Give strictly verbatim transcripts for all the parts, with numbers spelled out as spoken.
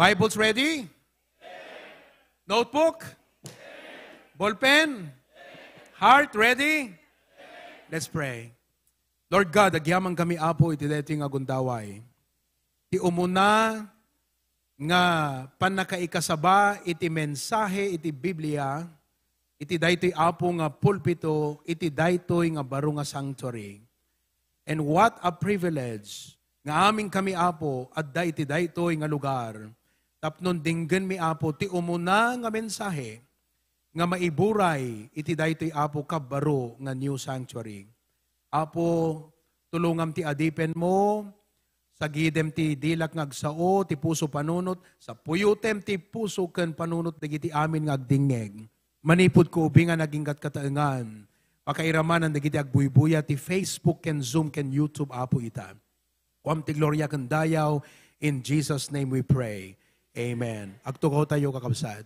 Bibles ready? Notebook? Ballpen? Heart ready? Let's pray. Lord God, agyaman kami apo iti deti nga gundaway. Ti umuna nga panakaikasaba iti mensahe iti Biblia, iti daytoy apo nga pulpito, iti daytoy nga baro nga sanctuary. And what a privilege nga aming kami apo adda iti daytoy nga lugar. Tapnon dinggen mi apo ti umuna nga mensahe nga maiburay iti daytoy apo kabaro nga new sanctuary. Apo, tulungam ti adipen mo, sa gidem ti dilak ngagsao, ti puso panunot, sa puyutem ti puso ken panunot, dagiti amin nga agdingeg. Manipod ko ubi nga naging katkataengan, pakairaman ang dagiti agbuybuya, ti Facebook ken Zoom ken YouTube, apo ita. Kuam ti gloria ken dayaw, in Jesus' name we pray. Amen. Agtugaw tayo kakabsat.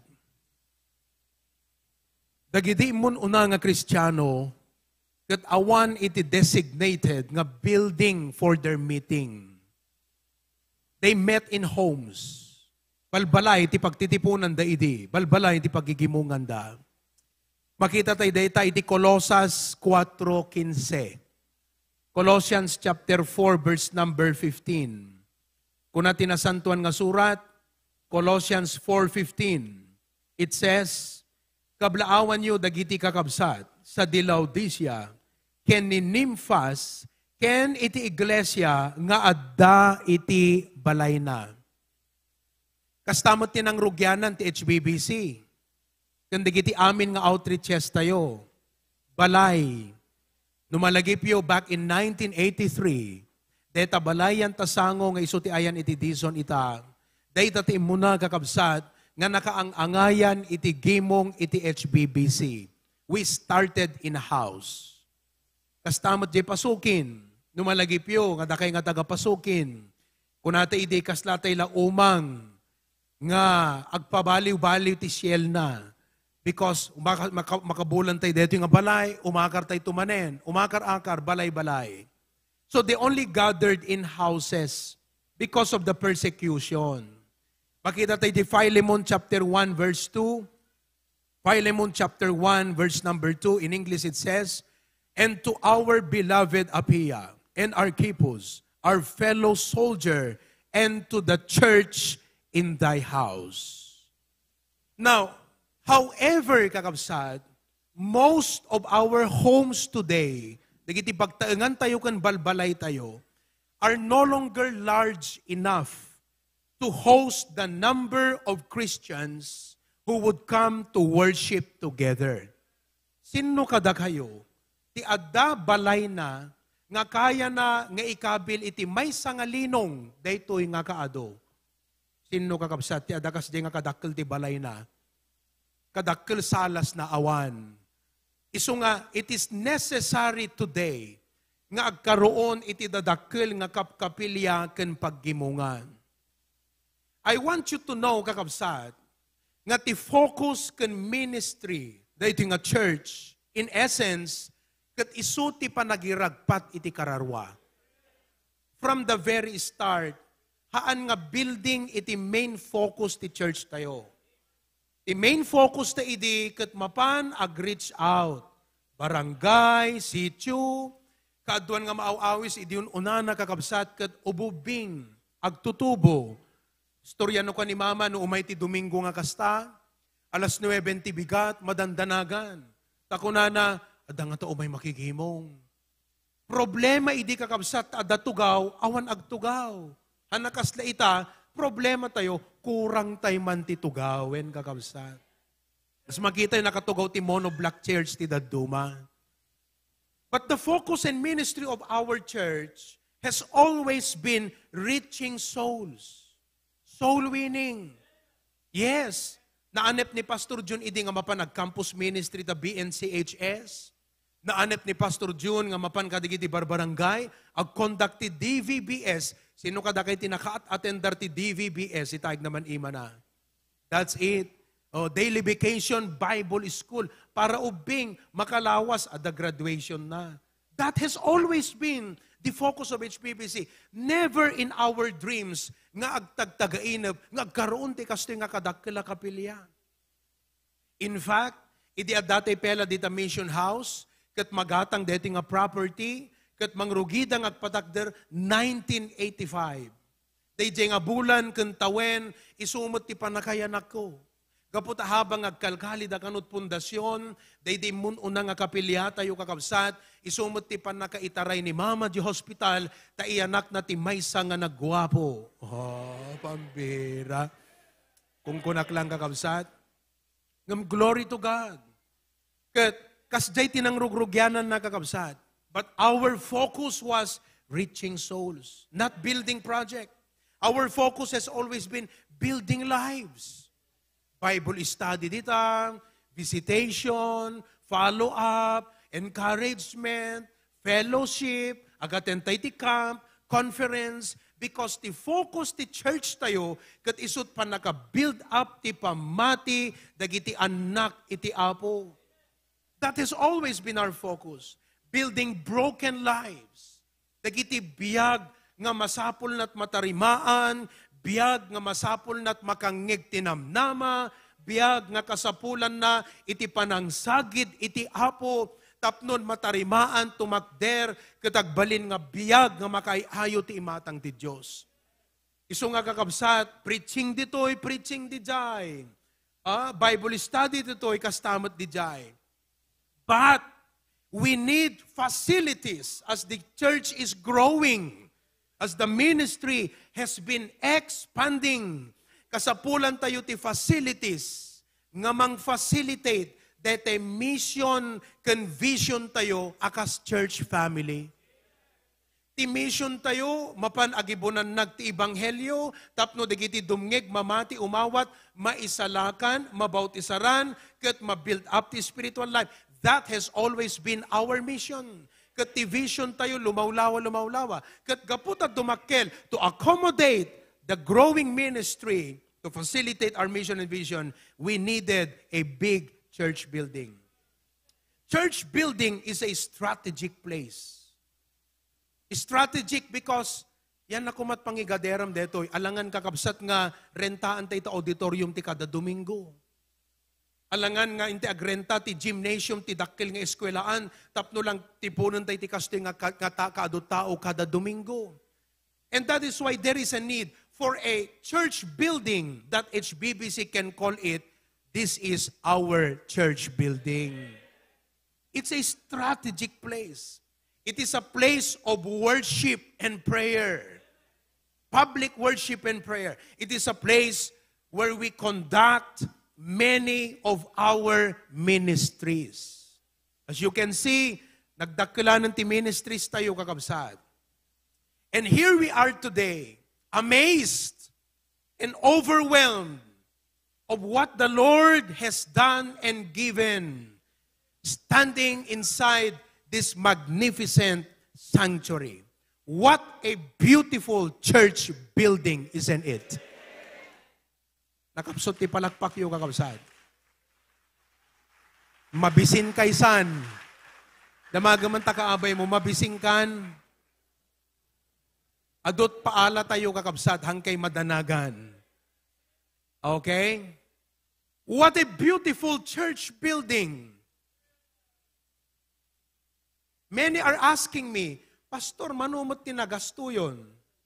Dagiti mun una nga Kristiyano, that awan iti designated nga building for their meeting. They met in homes. Balbalay iti pagtitipunan da idi. Balbalay iti pagigimungan da. Makita tayo data iti Colosas four fifteen. Colossians chapter four verse number fifteen. Kung natin nasantuan nga surat, Colossians four fifteen. It says, kablaawan nyo dagiti kakabsat sa Dilaudicea, ken ni Nymphas, ken iti iglesia nga adda iti balay na. Kastamot tinang rugyanan ti H B B C. Ken dagiti amin nga outreaches tayo. Balay. Numalagip yo back in nineteen eighty-three, deta balayan tasango nga iso ti ayan iti dison ita. Dayta ti imuna kakabsat nga nakaangangayan iti gimong iti H B B C. We started in a house. Kastamot di pasukin. Numalagipyo, nga dakay nga tagapasukin. Kunate iti kaslatay la umang nga agpabaliw-baliw ti siel na. Because umaka, maka, makabulan tayo dito nga balay, umakar tayo tumanen. Umakar-akar, balay-balay. So they only gathered in houses because of the persecution. Makita tayo di Philemon chapter one verse two. Philemon chapter one, verse number two, in English it says, and to our beloved Apphia and Archippus, our fellow soldier, and to the church in thy house. Now, however, kakabsat, most of our homes today, dagiti pagtaengan tayo kan balbalay tayo, are no longer large enough to host the number of Christians who would come to worship together. Sino kada kayo? Ti adda balay na, nga kaya na nga ikabil iti may sangalinong, daytoy nga kaado. Sino kakabsat? Ti adda kas di nga kadakkel ti balay na. Kadakkel salas na awan. Isu nga, it is necessary today nga agkaroon iti dadakkel nga kapkapilya ken paggimungan. I want you to know, kakabsat, nga ti focus ken ministry daytoy nga church in essence ket isu ti panagiragpat iti kararwa. From the very start, haan nga building iti main focus ti church tayo. Ti main focus ta idi ket mapan ag-reach out. Barangay, sitio, kaadwan nga maaw-awis idi unana kakabsat ket ububing agtutubo. Storya no ka ni mama no umay ti Domingo nga kasta, alas nuwebe ti bigat, madandanagan. Takunana, ada nga to umay makigimong. Problema idi kakabsat ada tugaw, awan agtugaw. Hanakasla ita, problema tayo, kurang tay man ti tugawen kakabsat. Mas makita yung nakatugaw ti mono black church ti daduma. But the focus and ministry of our church has always been reaching souls. Soul winning. Yes. Naanep ni Pastor June idi nga mapan nag-campus ministry ta B N C H S. Naanep ni Pastor June nga mapan kadigiti barbarangay. Ag-conduct ti D V B S. Sino kada kay tinaka-attendar ti D V B S? Itayag naman ima na. That's it. Oh, daily vacation Bible school para ubing makalawas at the graduation na. That has always been The focus of H B B C, never in our dreams nga agtagtagainab, nga agkaroon ti kastoy nga kadakkel a kapilya. In fact, idi addatay pela dita mission house, ket magatang deti nga property, ket mangrugida nga agpatakder nineteen eighty-five. Dayjay nga bulan ken tawen isumot ti panakayanak ko. Kaput habang agkalkali da kanut pundasyon, daydi mun una nga kapilya tayo kakabsat, isumot ti panakaitaray ni Mama di hospital, ta iyanak na ti maysa nga nagguwapo. Oh, pambira. Kung kunak lang kakabsat, ngam glory to God. Ket kasjay tinangrugrugyanan na kakabsat. But our focus was reaching souls, not building project. Our focus has always been building lives. Bible study dita, visitation, follow-up, encouragement, fellowship, agatentay ti camp, conference, because the focus ti church tayo, kat isut pa naka-build up ti pamati, dagiti anak iti apo. That has always been our focus. Building broken lives. Dagiti biyag nga masapul na't matarimaan, biyag nga masapul na't makangeg tinamnama, biyag nga kasapulan na iti panangsagid, iti apo, tapnon matarimaan, tumakder, katagbalin nga biyag nga makaihayo ti imatang ti Diyos. Iso nga kakabsat, preaching ditoy, preaching di jay. Ah, Bible study ditoy, kastamot di jay. But we need facilities as the church is growing. As the ministry has been expanding, kasapulan tayo ti facilities nga mang-facilitate dete mission can vision tayo akas church family. Ti mission tayo, mapan agibunan nag ti ebanghelyo, tapno digiti dumngeg, mamati, umawat, maisalakan, mabautisaran, ket ma-build up ti spiritual life. That has always been our mission. Kat ti vision tayo, lumawlawa, lumawlawa. Kat gaputa dumakkel to accommodate the growing ministry, to facilitate our mission and vision, we needed a big church building. Church building is a strategic place. Strategic because yan na kumat pangigaderam detoy, alangan kakabsat nga rentaan tayo ta auditorium ti kada Domingo. Alangan nga inti agrenta ti gymnasium ti dakkel nga eskwelahan, tapno lang tipunon tayo ti kastoy nga kaado tao kada Domingo. And that is why there is a need for a church building that H B B C can call it, this is our church building. It's a strategic place. It is a place of worship and prayer. Public worship and prayer. It is a place where we conduct many of our ministries. As you can see, nagdakilanan ti ministries tayo kakabsat. And here we are today, amazed and overwhelmed of what the Lord has done and given, standing inside this magnificent sanctuary. What a beautiful church building, isn't it? Nakapsot ti palakpak yung kakabsat. Mabisin kay san. Damagaman takaabay mo, mabisin kan. Adot paala tayo kakabsat, hangkay madanagan. Okay? What a beautiful church building. Many are asking me, Pastor, manumot tinagasto yun?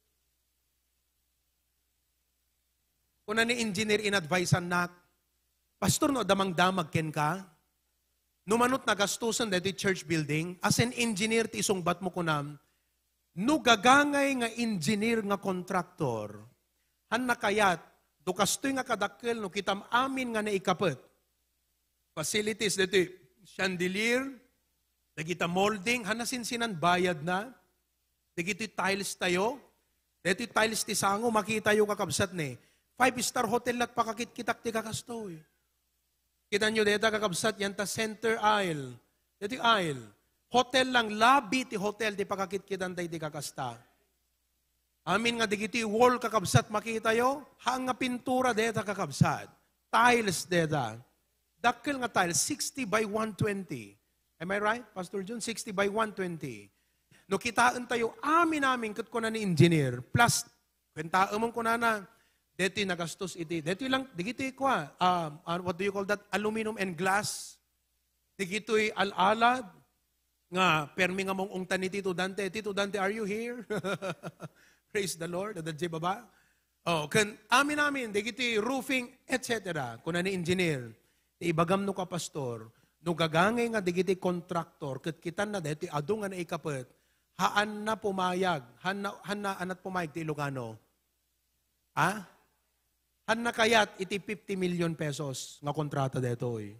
Kuna ni engineer in-advisean na, Pastor, no, damang-damag ken ka? Numanot na gastusan dito church building, as an engineer, ti isungbat mo kunam, no gagangay nga engineer nga kontraktor, han nakayat, do kastoy nga kadakkel, no kitam amin nga naikapet. Facilities dito, chandelier, dagita molding, hanasinsinan bayad na, dagito tiles tayo, dito tiles ti sango, makita yung kakabsat ni, five-star hotel lat pakakit-kitak ti kakastoy. Kita nyo dito kakabsat, yan ta center aisle. Dito aisle. Hotel lang, lobby ti hotel, ti pakakit-kitan tayo ti kakasta. Amin nga digiti wall kakabsat, makita yo, hang nga pintura dito kakabsat. Tiles dito. Dakil nga tiles, sixty by one twenty. Am I right, Pastor John? sixty by one twenty. no kitaan tayo, amin namin, kat ko na ni engineer, plus, kwentaan mong ko na na, deti nagastos iti, deti lang, digiti ko ah, um, uh, what do you call that, aluminum and glass, digito'y al-alad, nga, permi nga mong ungtan ni Tito Dante, Tito Dante, are you here? Praise the Lord, adadje baba. Oh, kan, amin namin, digiti roofing, et cetera. Kuna ni engineer, ibagam no ka pastor, no gagangay nga digiti contractor, kat kitan na deti, ado nga na ikapet, haan na pumayag, han na, han na anat pumayag ti Ilocano. Ha? Han na kayat iti fifty million pesos nga kontrata deto eh.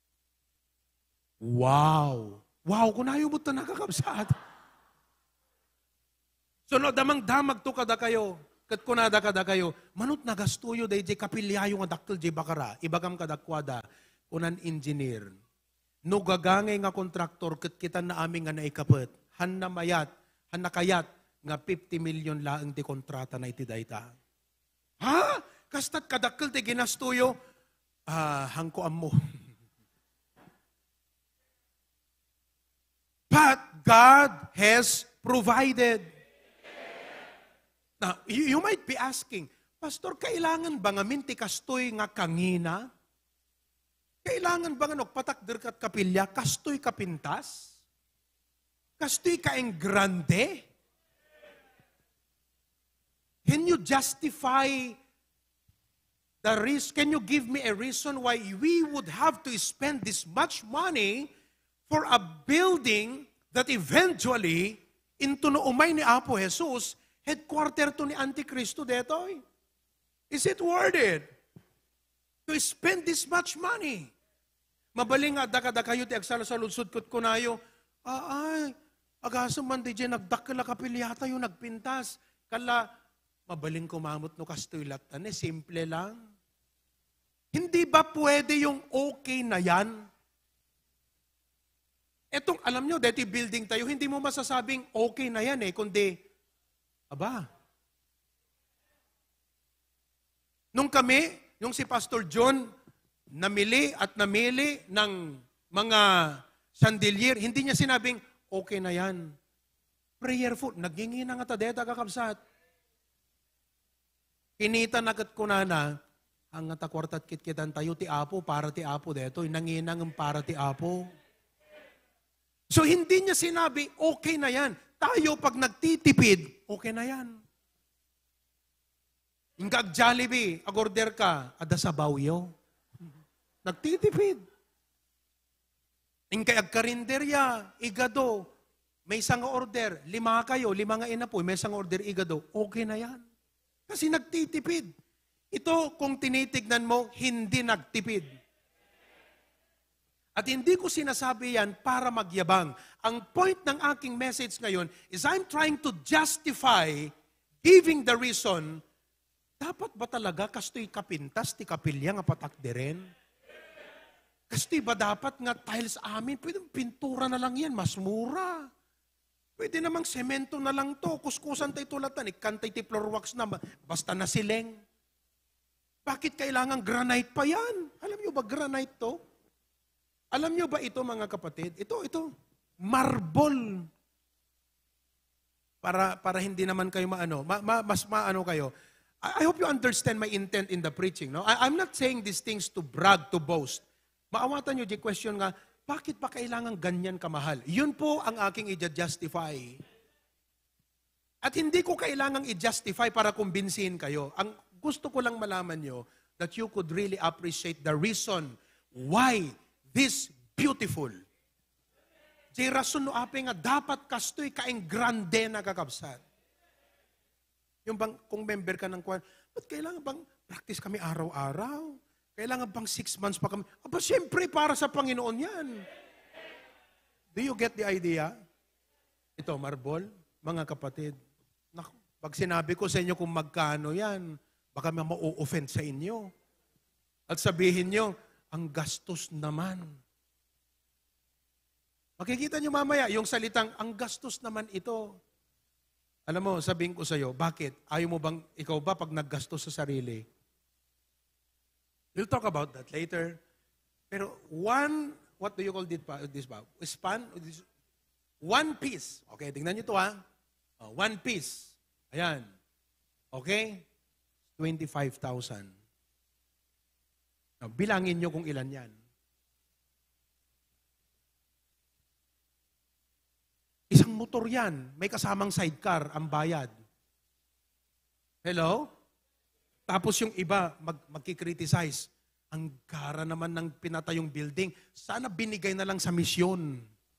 Wow! Wow, kung ayaw mo ito nakakabsat. So no, damang-damag to kada kayo, kat kunada kada kayo, manot nagastuyo day jay kapilyayo nga dakkel jay bakara, ibagam kadakwada, kunan engineer. No gagangay nga kontraktor, kat kita na aming nga naikapet, han na mayat, han na kayat, nga fifty million laang di kontrata na iti dayta. Ha? Kastat kadakkel ti ginastuyo, ah, hangko ammo. But God has provided. Now, you, you might be asking, Pastor, kailangan ba nga minti kastoy nga kangina? Kailangan ba nga nagpatakder kat kapilya, kastoy kapintas? Kastoy kaeng grande? Can you justify the risk? Can you give me a reason why we would have to spend this much money for a building that eventually, into no umay ni Apo Jesus, headquarter to ni Antikristo detoy? Is it worth it to spend this much money? Mabaling nga, dakada kayo ti agsala sa lunsod kot kunayo, ay, agaso man di dyan, nagdakila kapilyata yung nagpintas. Kala, mabaling kumamot no kastoylatan, eh, simple lang. Hindi ba pwede yung okay na yan? Etong, alam nyo, dati building tayo, hindi mo masasabing okay na yan eh, kundi, aba. Nung kami, yung si Pastor John, namili at namili ng mga sandilier, hindi niya sinabing, okay na yan. Prayerful, nagingi na nga tadeta kakabsat. Kinita nagat ko na na, ang takortat kitkitan tayo ti Apo, para ti Apo deto, nanginang para ti Apo. So hindi niya sinabi, okay na yan. Tayo pag nagtitipid, okay na yan. Ingkag Jollibee, agorder ka, ada sa bawyo. Nagtitipid. Ingkay agkarinderya, igado, may isang order, lima kayo, lima nga inapoy, may isang order, igado, okay na yan. Kasi nagtitipid. Ito, kung tinitignan mo, hindi nagtipid. At hindi ko sinasabi yan para magyabang. Ang point ng aking message ngayon is I'm trying to justify giving the reason, dapat ba talaga kastoy kapintas, ti kapilya nga patakderen? Kastoy ba dapat nga tiles amin? Pwede pintura na lang yan, mas mura. Pwede namang semento na lang to, kuskusan tayo tulatan, ikantay ti floor wax na, basta na sileng. Bakit kailangan granite pa yan? Alam nyo ba granite to? Alam nyo ba ito mga kapatid? Ito, ito, marble. Para para hindi naman kayo maano, ma, ma, mas maano kayo. I, I hope you understand my intent in the preaching. No? I, I'm not saying these things to brag, to boast. Maawatan nyo, di question nga, bakit pa kailangan ganyan kamahal? Yun po ang aking i-justify. At hindi ko kailangang i-justify para kumbinsihin kayo. Ang gusto ko lang malaman nyo that you could really appreciate the reason why this beautiful. Jay rason no ape nga dapat kastoy kaing grande na kakabsat. Yung bang, kung member ka ng kwan, ba't kailangan bang practice kami araw-araw? Kailangan bang six months pa kami? Aba, siyempre para sa Panginoon yan. Do you get the idea? Ito, marble, mga kapatid. Naku, pag sinabi ko sa inyo kung magkano yan, baka ma-offend sa inyo. At sabihin nyo, ang gastos naman. Makikita nyo mamaya, yung salitang, ang gastos naman ito. Alam mo, sabihin ko sa iyo, bakit? Ayaw mo bang, ikaw ba, pag naggastos sa sarili? We'll talk about that later. Pero one, what do you call this ba? This ba? Span? One piece. Okay, tingnan nyo ito ha. Oh, one piece. Ayan. Okay? twenty-five thousand. Now, bilangin nyo kung ilan yan. Isang motor yan. May kasamang sidecar, ang bayad. Hello? Tapos yung iba, mag, magkikriticize. Ang gara naman ng pinatayong building. Sana binigay na lang sa misyon.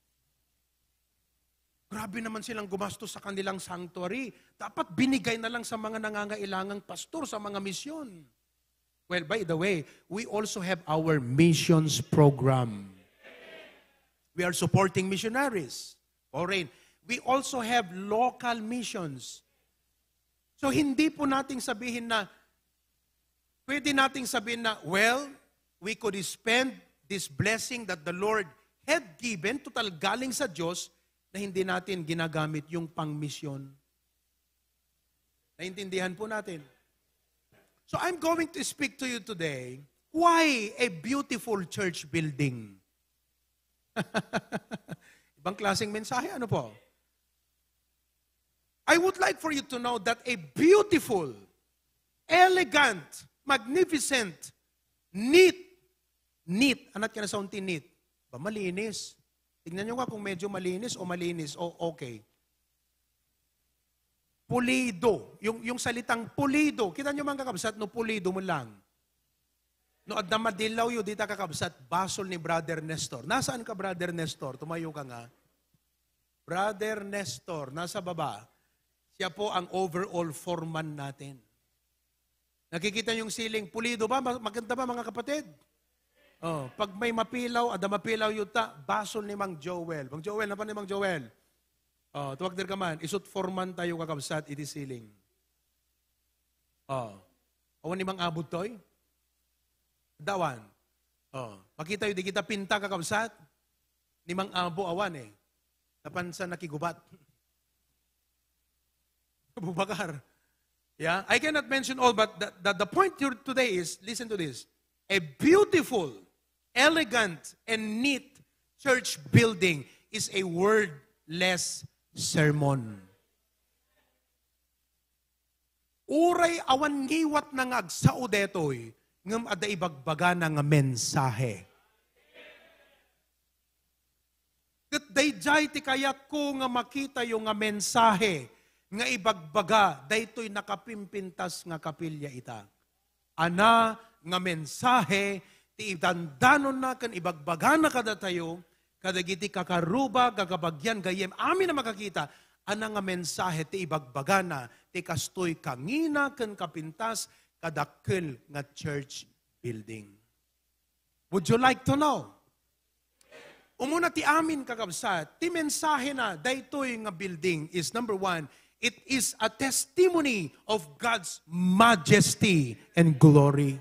Grabe naman silang gumastos sa kanilang sanctuary. Dapat binigay na lang sa mga nangangailangang pastor sa mga misyon. Well, by the way, we also have our missions program. We are supporting missionaries. Foreign. We also have local missions. So hindi po nating sabihin na, pwede nating sabihin na, well, we could spend this blessing that the Lord had given, total galing sa Diyos, na hindi natin ginagamit yung pang-misyon. Naintindihan po natin. So I'm going to speak to you today, why a beautiful church building? Ibang klaseng mensahe, ano po? I would like for you to know that a beautiful, elegant, magnificent, neat, neat, anat ka na sa unti neat, ba malinis? Tignan nyo nga kung medyo malinis o malinis o okay. Pulido. Yung, yung salitang pulido. Kita nyo mga kakabsat, no pulido mo lang. No adda madilaw yun, dita kakabsat, basol ni Brother Nestor. Nasaan ka, Brother Nestor? Tumayo ka nga. Brother Nestor, nasa baba. Siya po ang overall foreman natin. Nakikita yung ceiling, pulido ba? Maganda ba mga kapatid? Oh, pag may mapilaw, ada mapilaw yuta, basol ni Mang Joel. Mang Joel, napan ni Mang Joel? Oh, tuwag dir ka man, isut forman tayo kakabsat, iti siling. Oh, awan ni Mang Abot toy? Dawan. Oh, makita yun, di kita pinta kakabsat, ni Mang Abo awan eh. Napansan nakigubat. Bubakar. Yeah, I cannot mention all, but the, the, the point here today is, listen to this, a beautiful, elegant, and neat church building is a wordless sermon. Uray awan ngiwat na nga agsao detoy, ngam ada ibagbaga na nga mensahe. Kat dayjay ti kayat ko nga makita yung nga mensahe, nga ibagbaga, daytoy nakapimpintas nga kapilya ita. Ana nga mensahe, ti idandanon na kan ibagbaga na kada tayo, kadagiti kakaruba, gagabagyan, gayem, amin na makakita, ana nga mensahe, ti ibagbaga na, ti kastoy kangina, kan kapintas, kadakkel nga church building. Would you like to know? Umuna ti amin kakabsat, ti mensahe na, daytoy nga building is number one, it is a testimony of God's majesty and glory.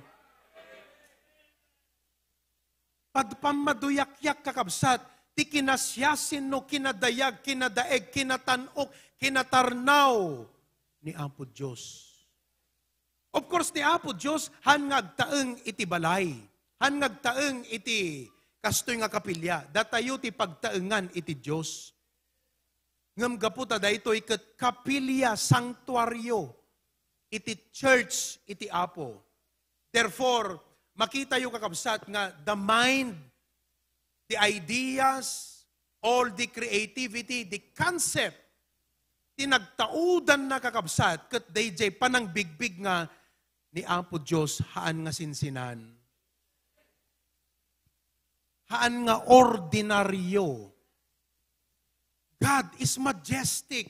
Pagpamaduyak-yak kakabsat, ti kinasyasin no kinadayag, kinadaeg, kinatanok, kinatarnaw ni Apo Diyos. Of course, ni Apo Diyos, hangag taeng iti balay. Hangag taeng iti kastoy nga kapilya. Datayo ti pagtaengan iti Diyos. Ngam gaputa da ito ikat kapilya, sanctuaryo, iti church, iti Apo. Therefore, makita yung kakabsat nga the mind, the ideas, all the creativity, the concept, tinagtaudan na kakabsat, kat dayjay panang bigbig nga ni Apo Diyos, haan nga sinsinan. Haan nga ordinaryo. God is majestic.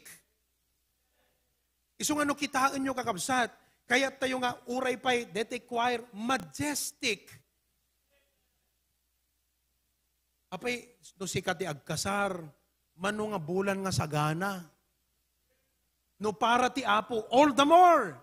Isong ano kitaan nyo kakabsat, kaya tayo nga uray pa'y dete choir, majestic. Apay, no si kati agkasar, mano nga bulan nga sagana. No para ti Apo, all the more.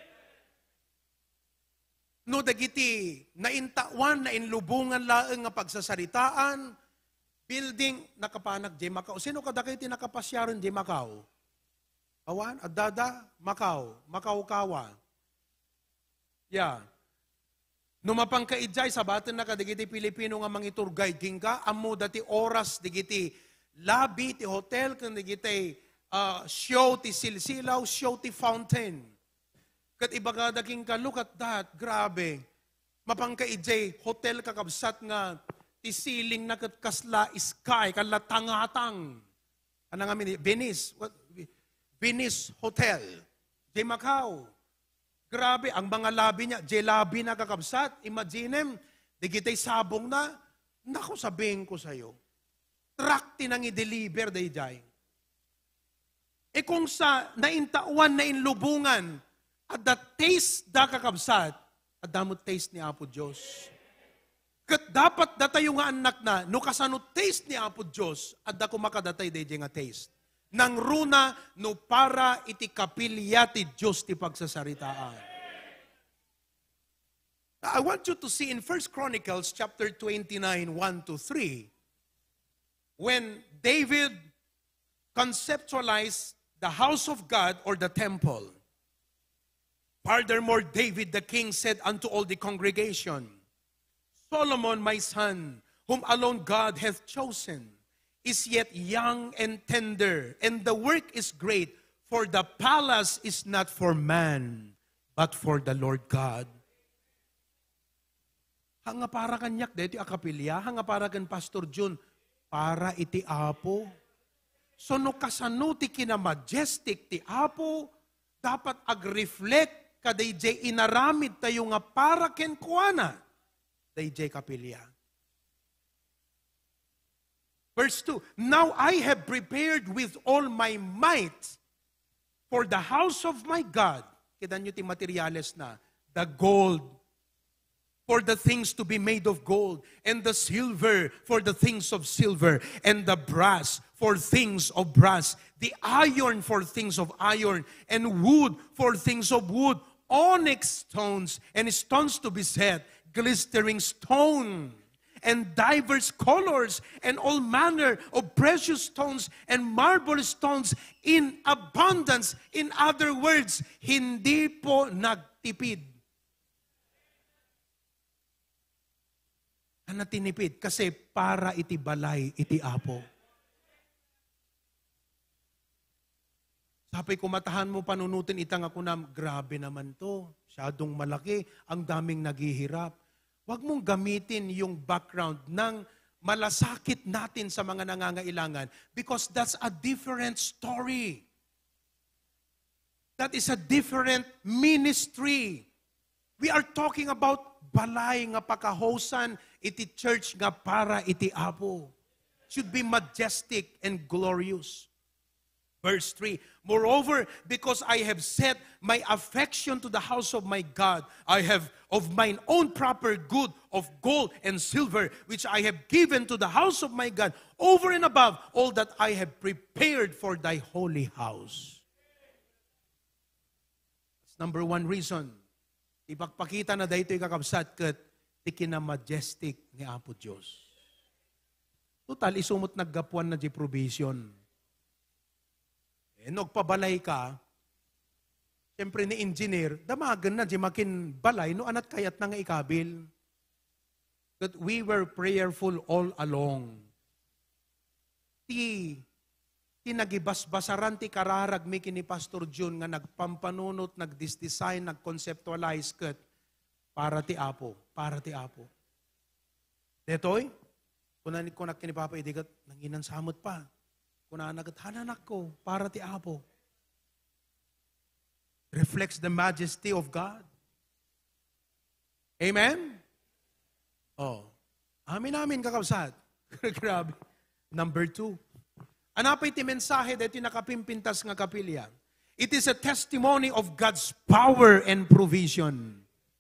No dagiti, naintawan, nainlubungan laeng nga pagsasaritaan, building, nakapanak, di Macau. Sino kada kayo tinakapasyaran di Macau? Awan, adada, Macau, Macau-kawa. Yeah. Numapang kaidjay, sabatin na ka, digiti Pilipino nga mangitur guide, king ka, amo dati oras, digiti labi ti hotel, kung digitay uh, show ti silsilaw, show ti fountain. Kat iba ka daking ka, look at that, grabe. Mapangka ijay, hotel kakabsat nga, ti ceiling na kat kasla sky, kalatangatang. Ano nga mini, Venice, what? Venice Hotel, J. Macau. Grabe, ang mga labi niya, J. Labi na kakabsat, imagine, digitay sabong na, naku sabihin ko sa'yo, truck tinang i-deliver day jay. E kung sa naintawan na inlubungan, at the taste da kakabsat, at damot taste ni Apo Diyos. Kat dapat datayo nga anak na, no kasano taste ni Apo Diyos, at da kumakadatay day jay nga taste. Nang runa, no para iti kapilya ti Diyos ti pagsasaritaan. I want you to see in First Chronicles chapter twenty-nine, one to three, when David conceptualized the house of God or the temple. Furthermore, David the king said unto all the congregation, Solomon my son, whom alone God hath chosen, is yet young and tender, and the work is great, for the palace is not for man, but for the Lord God. Hanga para kanyak dito akapilya, hanga para kan Pastor Jun, para iti Apo. So no kasano ti kina majestic ti Apo, dapat ag-reflect ka day jay inaramid tayo nga para ken kuana, day jay kapilya. Verse two, now I have prepared with all my might for the house of my God. Kita nyo ti materials na, the gold for the things to be made of gold, and the silver for the things of silver, and the brass for things of brass, the iron for things of iron, and wood for things of wood, onyx stones, and stones to be set, glistering stone, and diverse colors, and all manner of precious stones, and marble stones in abundance. In other words, hindi po nagtipid. Ano tinipid? Kasi para iti balay, iti Apo. Sabi ko, matahan mo panunutin itang ako na, grabe naman to. Masyadong malaki, ang daming naghihirap. Huwag mong gamitin yung background ng malasakit natin sa mga nangangailangan because that's a different story. That is a different ministry. We are talking about balay nga pakahosan iti church nga para iti Apo. Should be majestic and glorious. Verse three, moreover, because I have set my affection to the house of my God, I have of mine own proper good of gold and silver, which I have given to the house of my God, over and above all that I have prepared for thy holy house. That's number one reason. Ipagpakita na dahito kakabsat kat tikina majestic ni Apo Diyos. Total, isumot naggapuan na di provision. Eh, nagpabalay ka, siyempre ni engineer, damagan na, di makin balay, no anat kayat na nga ikabil. That we were prayerful all along. Ti, ti nagibasbasaran ti kararag mi kini Pastor Jun nga nagpampanunot, nagdisdesign, nagconceptualize kat para ti Apo, para ti Apo. Detoy, kunan ko nak kini Papa idigat, nanginan samot pa. Kuna nagat hananak ko para ti Apo. Reflects the majesty of God. Amen? Oh. Amin amin kakabsat. Grabe. Number two. Anapay ti mensahe dito nakapimpintas nga kapilya. It is a testimony of God's power and provision.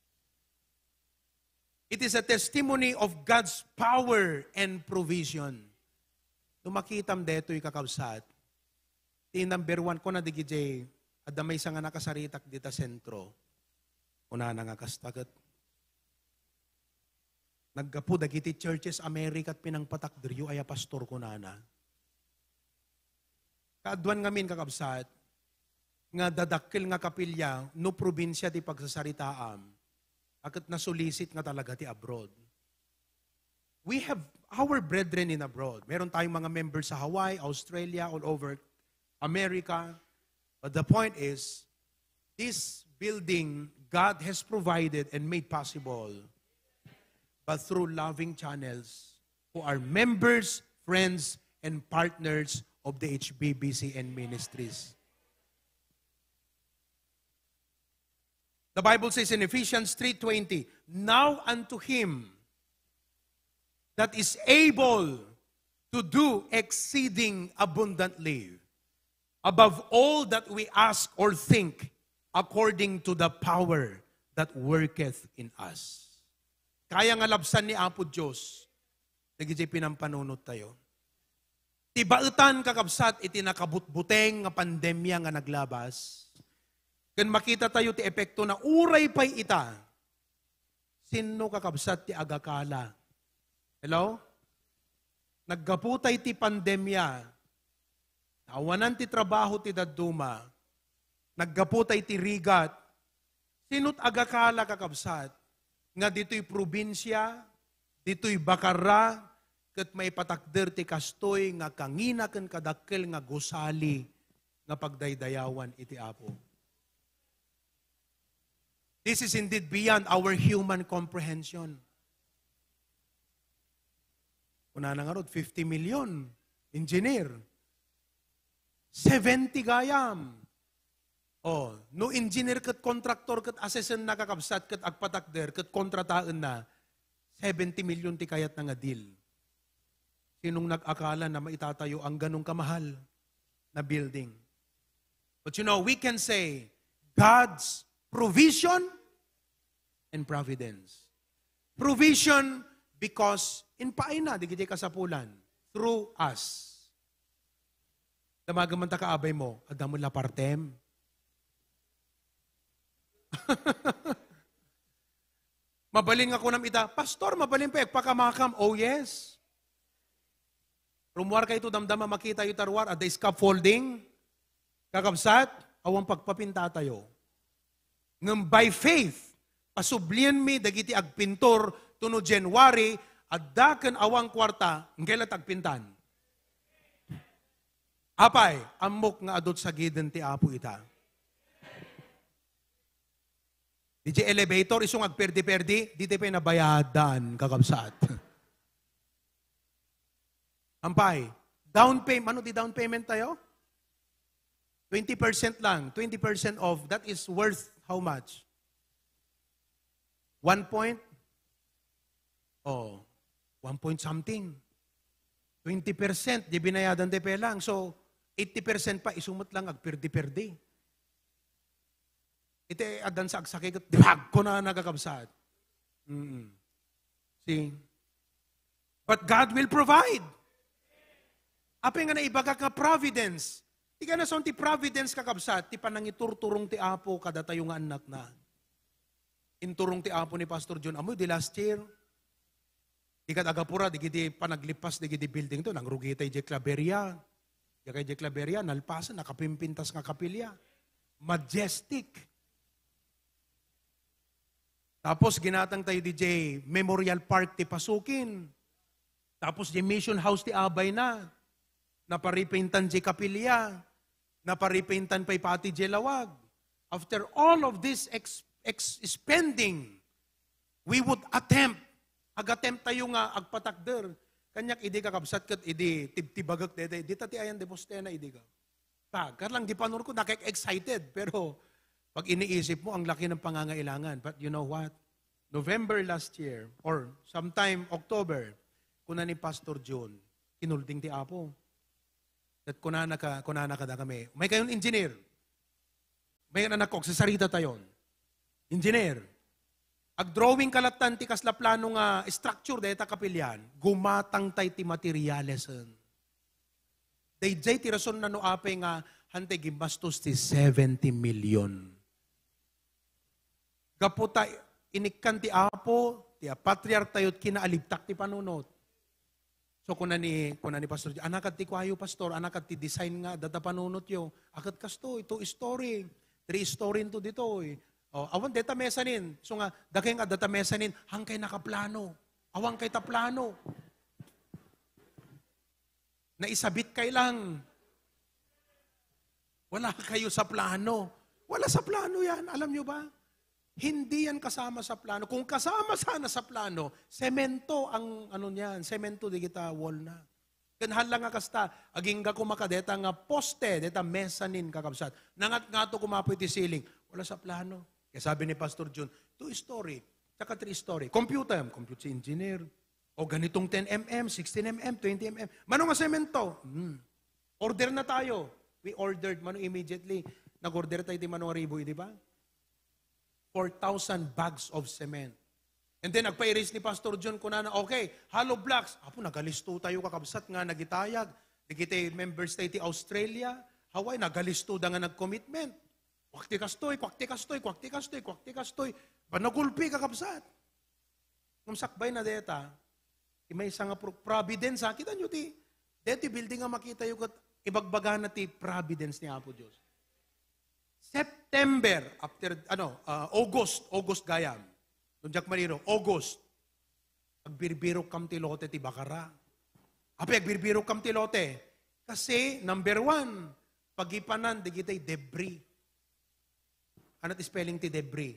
It is a testimony of God's power and provision. Tumakitam deto yung kakabsat. Ti number one ko na digijay, adamay sa nga nakasaritak dita sentro. Una na nga kastagat. Naggapu dagiti churches Amerika at pinangpatak diryo ay pastor ko na na. Kaadwan ngamin kakabsat, nga dadakil nga kapilya, no probinsya ti pagsasaritaam, akat nasulisit nga talaga ti abroad. We have our brethren in abroad, meron tayong mga members sa Hawaii, Australia, all over America. But the point is, this building, God has provided and made possible, but through loving channels who are members, friends, and partners of the H B B C and ministries. The Bible says in Ephesians three twenty, now unto him that is able to do exceeding abundantly above all that we ask or think, according to the power that worketh in us. Kaya nga labsan ni Apo Diyos, nagiging pinampanunod tayo. Tibautan kakabsat iti nakabutbuteng nga pandemya nga naglabas. Kan makita tayo ti epekto na uray pa'y ita. Sino kakabsat ti agakala? Hello? Naggaputay ti pandemya. Awanan ti trabaho ti daduma. Naggaputay ti rigat. Sino't agakala kakabsat? Nga dito'y probinsya, dito'y bakara, kat may patakder ti kastoy nga kangina ken kadakkel nga gusali nga pagdaydayawan iti Apo. This is indeed beyond our human comprehension. Una na nga rod, fifty million engineer. seventy gayam. Oh, no engineer kat contractor kat assessor na kakabsat kat agpatakder kat kontrataan na seventy million ti kayat na nga deal. Sinong nag-akala na maitatayo ang ganong kamahal na building? But you know, we can say God's provision and providence. Provision because in paina di giti kasapulan through us. Damagaman ta kaabay mo, adamo la partem. Mabaling ako nam ita, Pastor, mabaling pa ekpakamakam. Oh yes. Rumwar kayo ito damdama makita yung tarwar at the scaffolding. Kakabsat, awang pagpapinta tayo. Ngam by faith, pasublian mi dagiti agpintor tuno January at daken awang kwarta ngela tagpintan. Apay, amok nga adot sa giden ti Apo ita. Di di elevator isong agperdi-perdi, di di pa nabayadan kakabsat. Ampay, down payment, ano di down payment tayo? twenty percent lang. twenty percent of, that is worth how much? One point? Oh, one point something. twenty percent, di binayadan de pe lang. So, eighty percent pa, isumot lang, agperdi-perdi. Ito ay adan sa agsakit, diwag ko na nagakabsat. Mm-hmm. See? But God will provide. Apay nga na ibaga ka providence. Di ka na son ti providence kakabsat, ti panangiturturong ti Apo kada tayo nga anak na. Inturong ti Apo ni Pastor John, amoy di last year, di kat agapura, di giti panaglipas, di giti building to, nang rugitay di Claveria. Di kay di Claveria, nalpasan, nakapimpintas nga kapilya. Majestic. Tapos ginatang tayo di J Memorial Park ti pasukin. Tapos di Mission House ti abay na. Naparipintan di kapilya. Naparipintan pa'y pati di lawag. After all of this ex, ex spending, we would attempt, ag-attempt tayo nga agpatakder. Kanyak idi kakabsat kat idi tibagak dede, di tati ayan depostena idi ka. Pag, karlang di panur ko, nakik-excited, pero pag iniisip mo, ang laki ng pangangailangan. But you know what? November last year, or sometime October, kuna ni Pastor John, kinulding ti Apo. At kunana ka, kunana ka na kami. May kayon engineer. May anak ko, sa sarita tayon. Engineer. Ag-drawing kalatan ti kasla plano nga structure dahil kapilyan, gumatang tay ti materyales. Day jay ti rason na no ape nga hante gimbastos ti seventy million. Kaputa, inikan ti Apo, ti patriarch tayo't kinaalibtak ti panunot. So, kuna ni, kuna ni Pastor, anakat ti kwayo, Pastor, anakat ti design nga, data panunot yo. Akat kasto, ito story. Three story into dito. Eh. Oh, awan, data mesanin. So nga, dakay nga data mesanin, hangkay nakaplano. Awang kay taplano. Naisabit kay lang. Wala kayo sa plano. Wala sa plano yan. Alam nyo ba? Hindi yan kasama sa plano. Kung kasama sana sa plano, semento ang ano niyan. Semento di kita wall na. Kanhal lang nga kasta. Aging ka kumakadeta nga poste, deta mezzanine kakabsat. Nangat nga to kumapoy ti ceiling. Wala sa plano. Kaya sabi ni Pastor John, two story, tsaka three story. Computer, computer engineer. O ganitong ten millimeter, sixteen millimeter, twenty millimeter. Mano nga semento? Hmm. Order na tayo. We ordered, mano immediately. Nag-order tayo di mano ribo, di ba? four thousand bags of cement. And then, nagpa-erase ni Pastor John kuna na, okay, hollow blocks. Apo, nagalisto tayo kakabsat nga, nagitayag. Nagite member state Australia, Hawaii, nagalisto da nga nag-commitment. Kwakti kastoy, kwakti kastoy, kwakti kastoy, kwakti kastoy. Panagulpi kakabsat. Nung sakbay na deta, may isang nga providence, ha? Kita nyo ti, deti building nga makita yung ibagbaga na ti providence ni Apo Diyos. September, after, ano, uh, August, August gayam. Doon Jack Marino, August. Agbirbiro kam ti lote ti Bakara. Ape, agbirbiro kam ti lote. Kasi, number one, pagipanan, di kita'y debris. Ano ti spelling ti debris?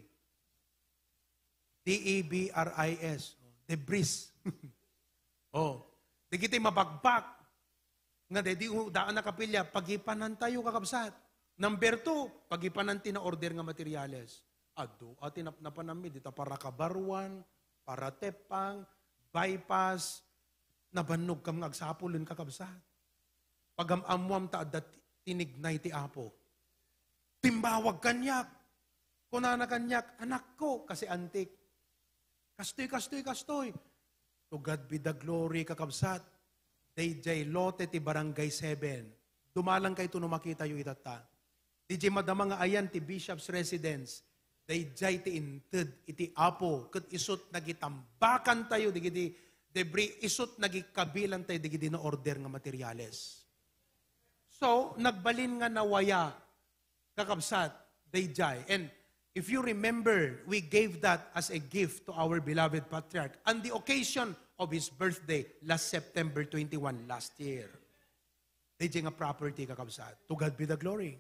D E B R I S. Debris. Oh. Di kita'y mabagbak. Nga, di daan na kapilya, pagipanan tayo kakabsat. Number two, pagipanan ti na order nga materyales. Ado, at tinapnapan namin, dito para kabarwan, para tepang, bypass, nabanog kam agsapulun kakabsat. Pagamamuam ta adat tinignay ti Apo. Timbawag kanyak. Kunana kanyak, anak ko, kasi antik. Kastoy, kastoy, kastoy. To God be the glory kakabsat. Day jay lote ti barangay seven. Dumalang kay ito no makita yung itata. Di jay madama nga ayan ti Bishop's Residence. Day jay ti inted iti Apo. Kat isot nagitambakan tayo. Di giti debris. Isot nagikabilan tayo. Di giti na order nga materyales. So, nagbalin nga nawaya kakabsat. Day jay. And if you remember, we gave that as a gift to our beloved Patriarch on the occasion of his birthday last September twenty-first last year. Day jay nga property kakabsat. To God be the glory.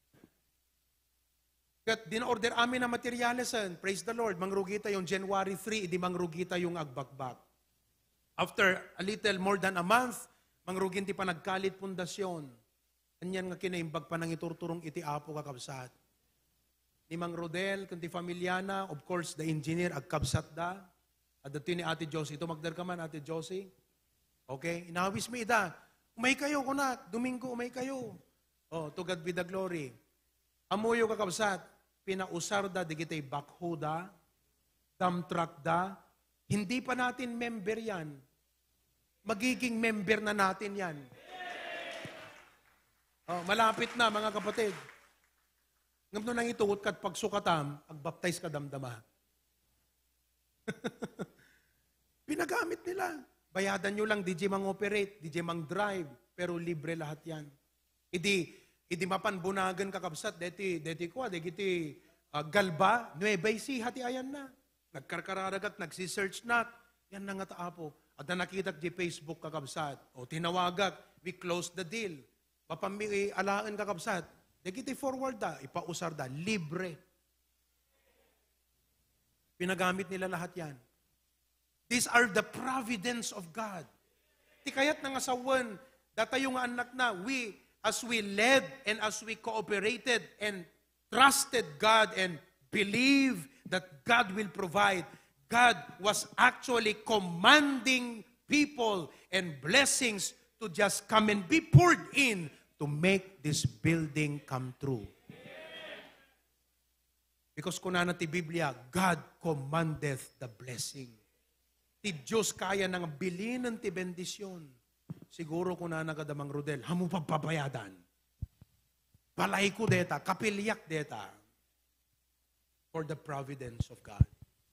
Kat din-order amin na materyalesan, praise the Lord, mangrugita yung January third, hindi mangrugita yung agbakbak. After a little more than a month, mangrugin ti pa nagkalit pundasyon. Anyan nga kinaimbag pa nang iturturong iti Apo kakabsat. Ni Mang Rodel, kunti familyana, of course, the engineer, agkabsat da. At dati ni Ate Josie, ito magdar ka man, Ate Josie. Okay, inawis mo ita. Umay kayo, kunak, Domingo, umay kayo. Oh, to God be the glory. Amuyo kakabsat, pinausar da, di kita'y backhoe da, dump truck da, hindi pa natin member yan. Magiging member na natin yan. Oh, malapit na, mga kapatid. Ngam nang ituot kat pagsukatam, agbaptize ka damdama. Pinagamit nila. Bayadan nyo lang, di jay mang-operate, di jay mang-drive, pero libre lahat yan. Idi, Idi mapanbunagan kakabsat, deti, deti ko, deti uh, galba, Nueva Ecija, hati ayan na. Nagkarkararagat, nagsisearch na, yan na nga taapo. At na nakita di Facebook kakabsat, o tinawagak, we close the deal. Papami alaan kakabsat, deti forward da, ipausar da, libre. Pinagamit nila lahat yan. These are the providence of God. Ti kayat na nga sawan, datayo nga anak na, we, as we led and as we cooperated and trusted God and believed that God will provide, God was actually commanding people and blessings to just come and be poured in to make this building come true. Because kunana ti Biblia, God commandeth the blessing. Ti Diyos kaya nang bilinan ti bendisyon. Siguro kung na nagadamang Rodel, hamu papabayadan. Balay ko deta, kapilyak deta. For the providence of God.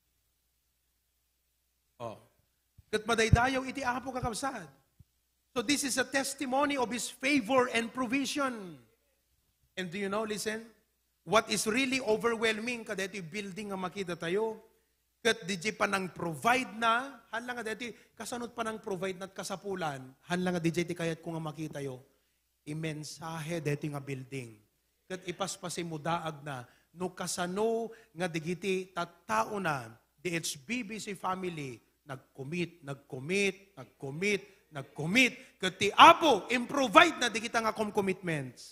Oh. Kat madaydayaw iti Apo kakabsad. So this is a testimony of His favor and provision. And do you know, listen, what is really overwhelming, kada ito building nga makita tayo, Kat di jay pa nang provide na, hanlang nga dati, kasanot pa nang provide na kasapulan, hanlang nga di jay ti kayat ko nga makita yo, imensahe deti nga building. Kat ipaspasin mo daag na, no kasano nga digiti tattao na, the H B B C family, nag-commit, nag-commit, nag-commit, nag-commit, kat ti Apo, improvide na di kita nga commitments.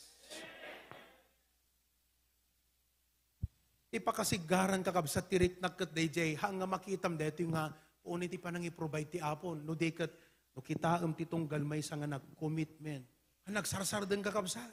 Ipakasigaran kakabsat tirik na kat D J, hang nga makitam dito nga, unit pa nang i-provide ti Apo, no di kat, no kita am titong galmay sa nga nag-commitment. Nagsarsar din kakabsat.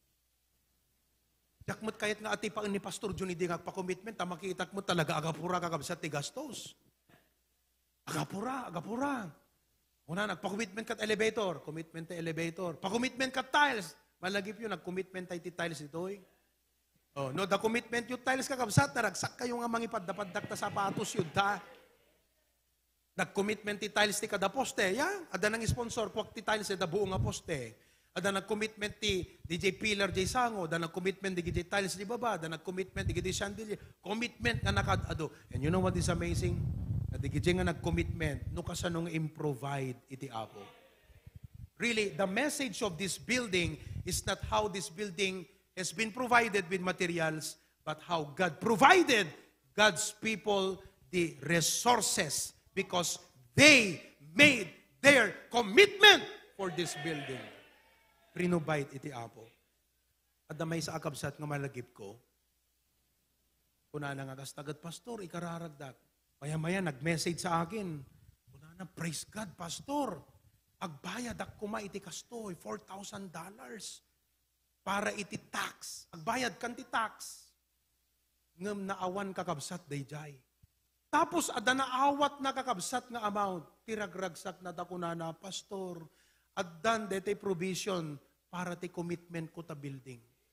Yakmat kayat nga ati pa ni Pastor Juni di nga pa-commitment, ta makita mo talaga agapura kakabsat ti gastos. Agapura, agapura. Una, nagpa-commitment kat elevator, commitment ti elevator. Pa-commitment kat tiles, malagip yun, nag-commitment tayo ti tiles ito eh. Oh, no, the commitment yung tiles kakabsat, naragsak kayo nga mangipad-dapaddak ta sapatos yun ta. Nag-commitment ti tiles ti kada poste, ya, ada nang sponsor, kwak ti tiles da buong nga poste. Ada nag-commitment ti D J Pillar, D J Sango, ada nag-commitment di D J Tiles di baba, ada nag-commitment di D J Chandelier, commitment nga nakadado. And you know what is amazing? Na di D J nga nag-commitment, no kasanong improvide iti Apo. Really, the message of this building is not how this building has been provided with materials, but how God provided God's people the resources because they made their commitment for this building. Renovate iti Apo. At damay sa akabsat nga malagip ko, kuna na nga kastagat, Pastor, ikararagdak. Maya-maya nag-message sa akin, kuna na, praise God, Pastor, agbayad ak kuma iti kastoy, four thousand dollars para iti tax. Agbayad kan ti tax. Ngam naawan kakabsat, dayjay. Tapos, ada naawat na kakabsat nga amount, tiragragsak na dakuna na, Pastor, at dan dete provision para ti commitment ko ta building.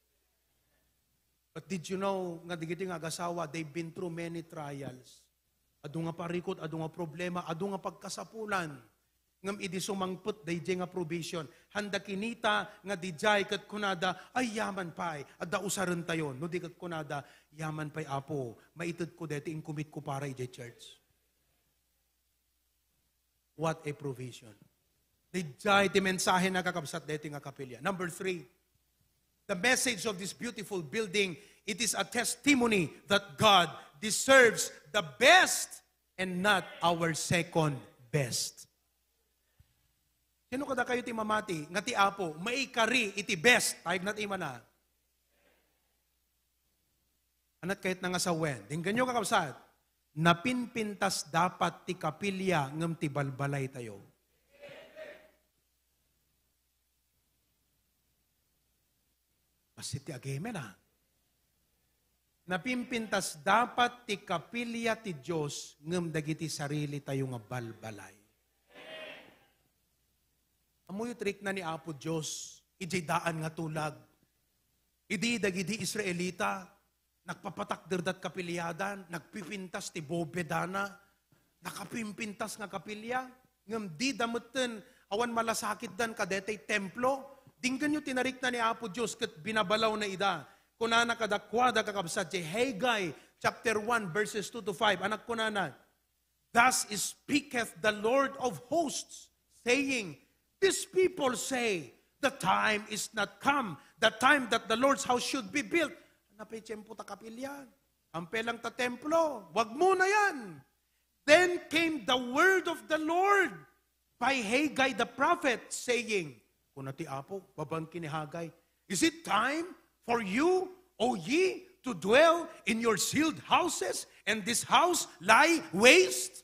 But did you know, nga digiti nga agasawa, they've been through many trials. Adu nga parikot, adu nga problema, adu nga pagkasapulan. Ngam idi sumangput, dayjay nga provision. Handa kinita, nga dijay kat kunada, ay yaman pa'y, adda usaran tayo. No di kat kunada, yaman pa'y Apo, maitid ko deti, in-commit ko para ijay church. What a provision. Dijay ti mensahe na kakabsat deti nga kapilya. Number three, the message of this beautiful building, it is a testimony that God deserves the best and not our second best. Sino kada kayo ti mamati, nga ti Apo, maikari iti best, tayag na ti mana. Anat kahit na nga sa wen, dinggan nyo kakabsat, napinpintas dapat ti kapilya ngam ti balbalay tayo. Masiti agamen ha. Napimpintas dapat ti kapilya ti Diyos ngem dagiti sarili tayo nga balbalay. Amoy trick na ni Apo Diyos, ijay daan nga tulag. Idi dagiti Israelita, nagpapatakder dat kapilyadan, nagpipintas ti bobedana, nakapimpintas nga kapilya, ngem di damutten awan malasakit dan kadetay templo. Dinggan nyo tinarik na ni Apo Diyos kat binabalaw na ida. Kunana kadakwada kakabsat, Haggai chapter one verses two to five. Anak kunana, thus speaketh the Lord of hosts, saying, these people say, the time is not come, the time that the Lord's house should be built. Napay tiyempo ta kapilya, ampelang ta templo, wag mo na yan. Then came the word of the Lord by Haggai the prophet, saying, kuna ti Apo, babangkin ni Haggai, is it time for you, O ye, to dwell in your sealed houses, and this house lie waste?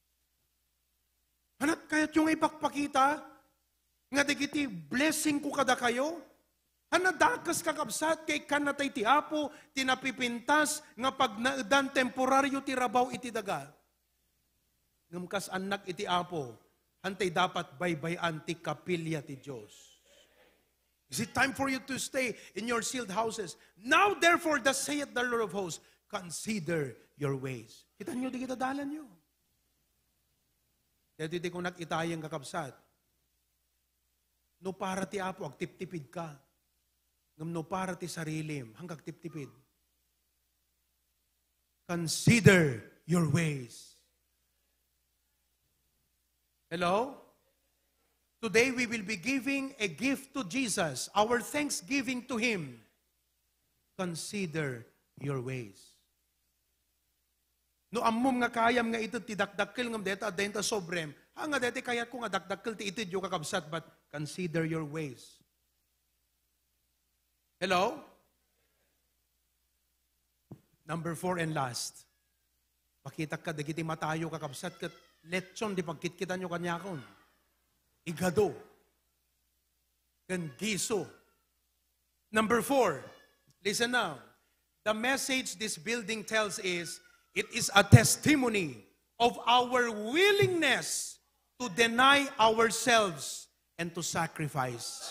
Hanat kayat yung ipakpakita, nga digiti blessing ko kada kayo, hanadakas kakabsat, kay kanatay ti Apo, tinapipintas, nga pag naadan temporaryo ti rabaw iti daga. Ngamkas anak iti Apo, hantay dapat baybayan ti kapilya ti Diyos. Is it time for you to stay in your sealed houses? Now therefore, thus saith the Lord of hosts, consider your ways. Kita nyo, di kita dalan nyo. Kaya dito kung nakitayang kakabsat, no para ti Apo, agtip-tipid ka. Ngam no para ti sarilim, hanggang tip-tipid. Consider your ways. Hello? Today we will be giving a gift to Jesus, our thanksgiving to Him. Consider your ways. No amom nga kayam nga ito tidakdakkel ngam deta adenta sobrem. Ha nga dete kayat ko nga dakdakkel ti ito yung kakabsat, but consider your ways. Hello? Number four and last. Makita ka, dagiti matayo kakabsat, kat lechon, di pagkitkitan nyo kanya kon. Igado. Kan giso. Number four. Listen now. The message this building tells is, it is a testimony of our willingness to deny ourselves and to sacrifice.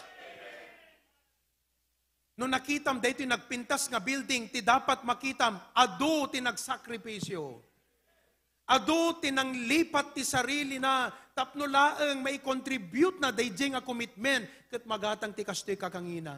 No nakitam, dahito nagpintas nga building, ti dapat makitam, adu ti nagsakripisyo. Adu ti nang lipat ti sarili na, tapno laeng may contribute na dayjay nga commitment, kat magatang ti kastoy kakangina.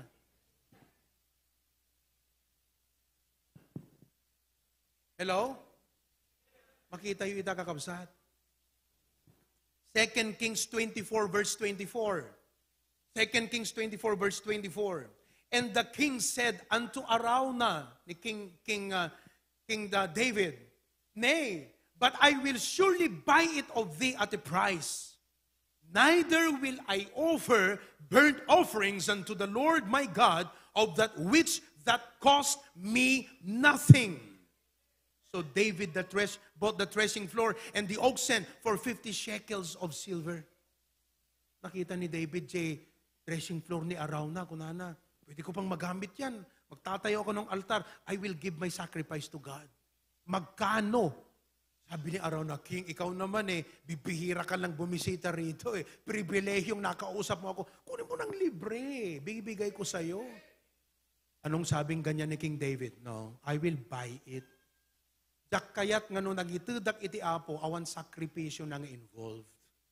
Hello? Makita yung ita kakabsat. Second Kings twenty-four verse twenty-four. Second Kings twenty-four verse twenty-four. And the king said unto Arauna, ni King, King, uh, King uh, David, Nay, but I will surely buy it of thee at a price. Neither will I offer burnt offerings unto the Lord my God of that which that cost me nothing. So David the thresh, bought the threshing floor and the oxen for fifty shekels of silver. Nakita ni David, J, threshing floor ni Arauna, kunana, pwede ko pang magamit yan. Magtatayo ako ng altar. I will give my sacrifice to God. Magkano? Sabi ni Arauna, King, ikaw naman eh, bibihira ka lang bumisita rito eh. Pribilehiyong nakausap mo ako. Kunin mo ng libre. Bibigay ko sa'yo. Anong sabing ganyan ni King David? No, I will buy it. Dak kayat nga no nagitudak iti apo, awan sakripisyo nang involved.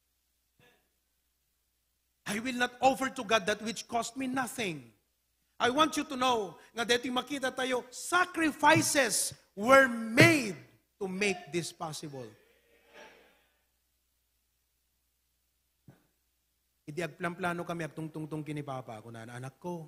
I will not offer to God that which cost me nothing. I want you to know, nga dito makita tayo, sacrifices were made to make this possible. Idi agplan-plano kami agtungtungtong kini Papa, kunan anak ko.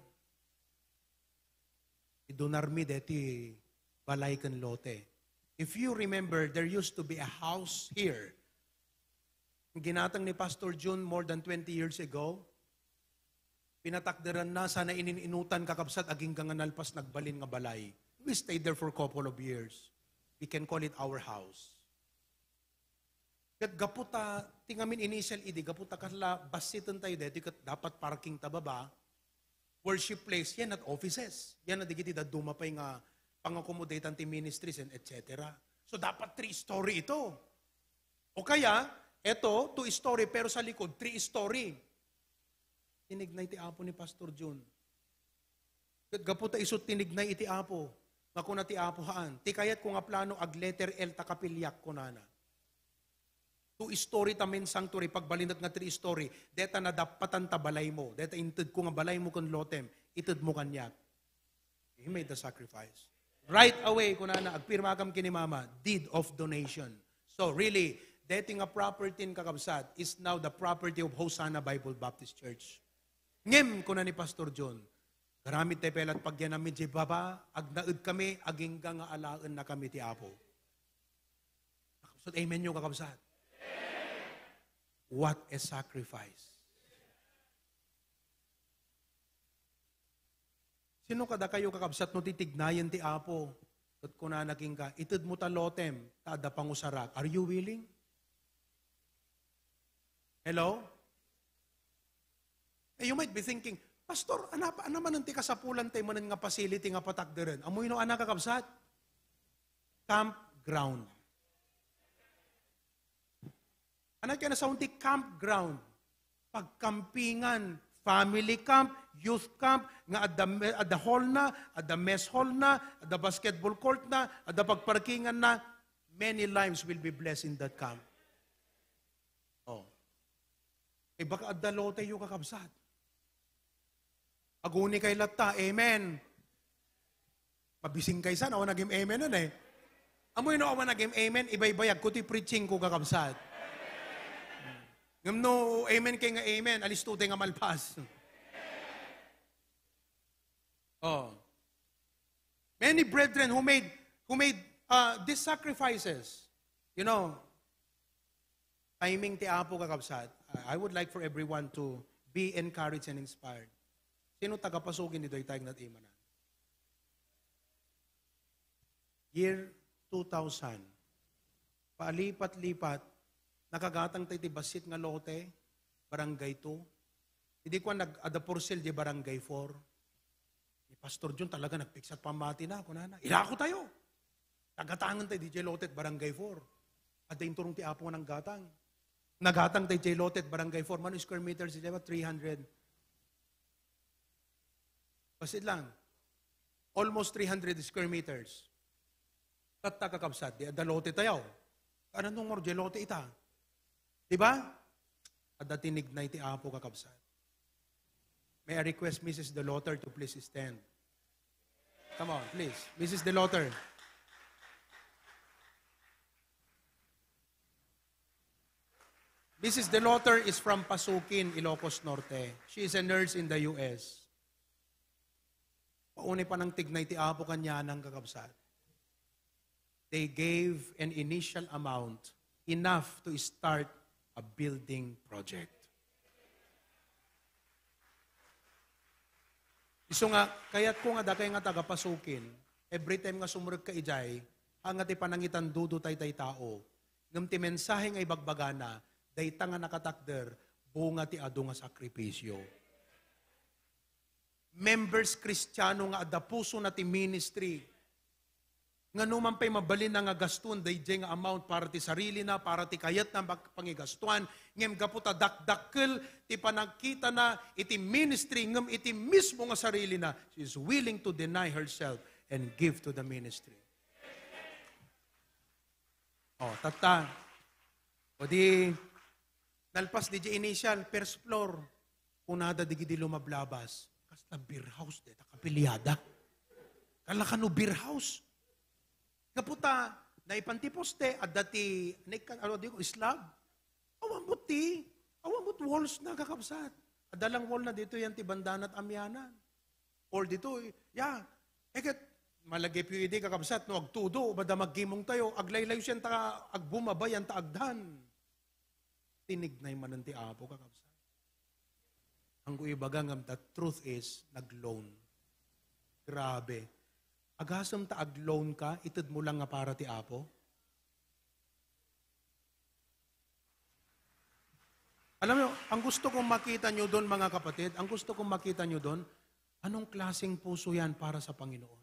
Idonarmi deti balay ken lote. If you remember, there used to be a house here. Ginatang ni Pastor June more than twenty years ago. Pinatakderan na, sana inininutan kakabsat, aging ganganalpas nagbalin nga balay. We stayed there for a couple of years. We can call it our house. Kat gaputa, tingamin initial idi, gaputa katla, basitan tayo dito, kat dapat parking tababa, worship place, yan at offices. Yan na digiti da dumapay nga pang-accommodate anti ministries and et cetera. So dapat three-story ito. O kaya, eto, two-story, pero sa likod, three-story. Tinignay iti apo ni Pastor June. Gaputa isot tinignay iti apo. Nga na ti apo haan. Ti kayat ko nga plano ag letter L takapilyak ko nana. Two-story tamin sanctuary, pagbalinat nga three-story, deta na dapatan ta balay mo. Deta inted ko nga balay mo kon lotem, ited mo kanyak. He made the sacrifice. Right away, kunana, agpirma kam kini mama, deed of donation. So really, dating a property in kakabsat is now the property of Hosanna Bible Baptist Church. Ngem kuna ni Pastor John, garamit te pelat pagyan namin di baba, agnaud kami, aging nga alaan na kami ti Apo. So, amen nyo kakabsat. What a sacrifice. Sino kada kayo kakabsat no titignayan ti Apo? At kung nanaking ka, itid mo talotem, tada pangusarak. Are you willing? Hello? Eh, you might be thinking, Pastor, ano pa naman ang tikasapulan tayo manan nga facility nga patakderen? Amoy no anak kakabsat? Campground. Anak ka na sa unti campground. Pagkampingan, family camp, youth camp, nga at the, at the hall na, at the mess hall na, at the basketball court na, at the pagparkingan na, many lives will be blessed in that camp. Oh. Eh baka at the lote yung kakabsat. Aguni kay lata, amen. Mabising kay sana, o naging amen nun eh. Amoy no awan naging amen, ibay-bayag, kuti preaching ko kakabsat. Ngam no, amen kay nga amen, alis tuti nga malpas. Oh. Many brethren who made, who made uh, these sacrifices, you know, timing ti Apo kakabsat, I would like for everyone to be encouraged and inspired. Sino tagapasukin nito itayag nat imanan? Year two thousand, paalipat-lipat, nakagatang tayo ti basit nga lote, barangay two. Hindi ko nag-adaporsil di barangay four. Ni Pastor John talaga nagpiksat pamati na, kunana. Ilako tayo. Nagatangan tayo di J lote barangay four. At dahin turong ti Apo ng gatang. Nagatang tayo J lote barangay four. Mano square meters, di ba? three hundred. Basit lang. Almost three hundred square meters. Tatta kakabsat, di adalote tayo. Ano nung mor, jelote ita. Diba? At tinig na iti Apo kakabsat. May I request Missus Delotter to please stand. Come on, please. Missus Delotter. Missus Delotter is from Pasukin, Ilocos Norte. She is a nurse in the U S. Paunay pa ng tignay ti Apo kanya ng kakabsat. They gave an initial amount enough to start a building project. Iso nga, kaya't ko nga dakay nga tagapasukin, every time nga sumurag ka ijay, hangat ipanangitan dudo tay tay tao, ngam ti mensahe nga ibagbagana, dayta nga nakatakder, bunga ti adu nga sakripisyo. Members Kristiyano nga ada puso na ti ministry, nga numan pa'y mabalin na nga gastuan, day nga amount para ti sarili na, para ti kayat na pangigastuan, ngem gaputa dakdakkel, ti panagkita na, iti ministry, ngem iti mismo nga sarili na, she is willing to deny herself and give to the ministry. Oh, tata. O di, nalpas di initial, first floor, kunada di gidi lumablabas, kasta beer house, de, takapiliada. Kalakano beer house. Kaputa, naipantiposte, at dati, ano di ko, islab. Awan buti, awan but walls na kakabsat. At dalang wall na dito yan, tibandan at amyanan. Or dito, ya, eket, malagay pwede kakabsat, no, agtudo, bada maggimong tayo, aglaylay siya, ta, agbumabay, yan ta agdan. Tinignay man ti Apo kakabsat. Ang kuibagang, the truth is, nag-loan. Grabe. Agasam ta ag-loan ka, itid mo lang nga para ti Apo. Alam mo, ang gusto kong makita nyo doon, mga kapatid, ang gusto kong makita nyo doon, anong klaseng puso yan para sa Panginoon?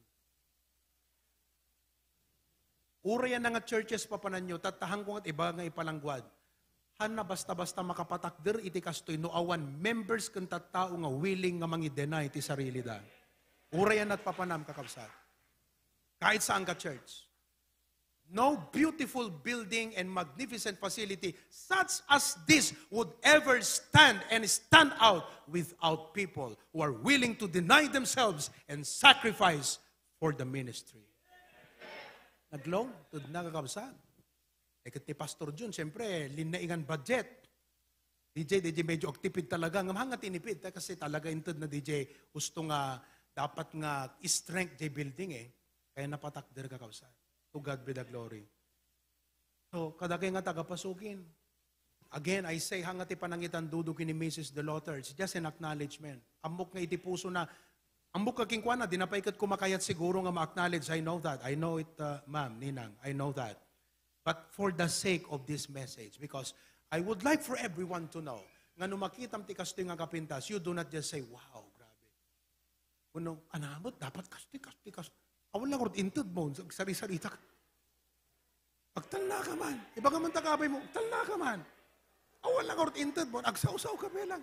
Ura yan nga churches papanan nyo, tatahan ko at iba nga ipalangguad. Han na basta-basta makapatakder, iti kastoy, no awan members kung tattao nga willing nga mangi-deny ti sarili da. Ura yan at papanam kakabsat. Kahit saan ka church. No beautiful building and magnificent facility such as this would ever stand and stand out without people who are willing to deny themselves and sacrifice for the ministry. Naglow, tud nakakabsat. Eh, kati Pastor John, siyempre, linaingan budget. D J, D J medyo actipid talaga. Ngamang nga tinipid. Kasi talaga intud na D J, gusto nga, dapat nga strength J building eh. Kaya napatakder ka kausan. To God be the glory. So, kadagay nga tagapasukin. Again, I say, hangati panangitan dudo kini Missus Delotter. It's just an acknowledgement. Amok nga iti puso na, amok kaking kwa na, dinapaikat kumakayat siguro nga ma-acknowledge. I know that. I know it, uh, ma'am, ninang. I know that. But for the sake of this message, because I would like for everyone to know, nga numakitam ti kastoy nga kapintas, you do not just say, wow, grabe. Kuno, anamot, dapat kastoy, kastoy, kastoy. Awan lang orot intud mo, sari-sarita ka. Agtalna ka man. Iba ka man takabay mo, agtalna ka man. Awan lang orot intud mo, agsaw-saw ka lang.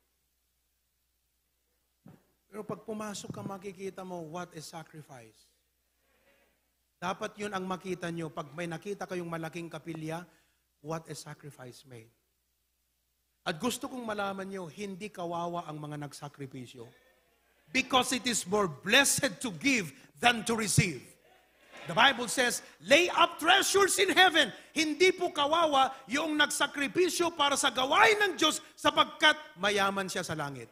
Pero pag pumasok ka, makikita mo, what is sacrifice? Dapat yun ang makita nyo. Pag may nakita kayong malaking kapilya, what is sacrifice made? At gusto kong malaman nyo, hindi kawawa ang mga nagsakripisyo. Because it is more blessed to give than to receive. The Bible says, lay up treasures in heaven. Hindi po kawawa yung nagsakripisyo para sa gawain ng Diyos sapagkat mayaman siya sa langit.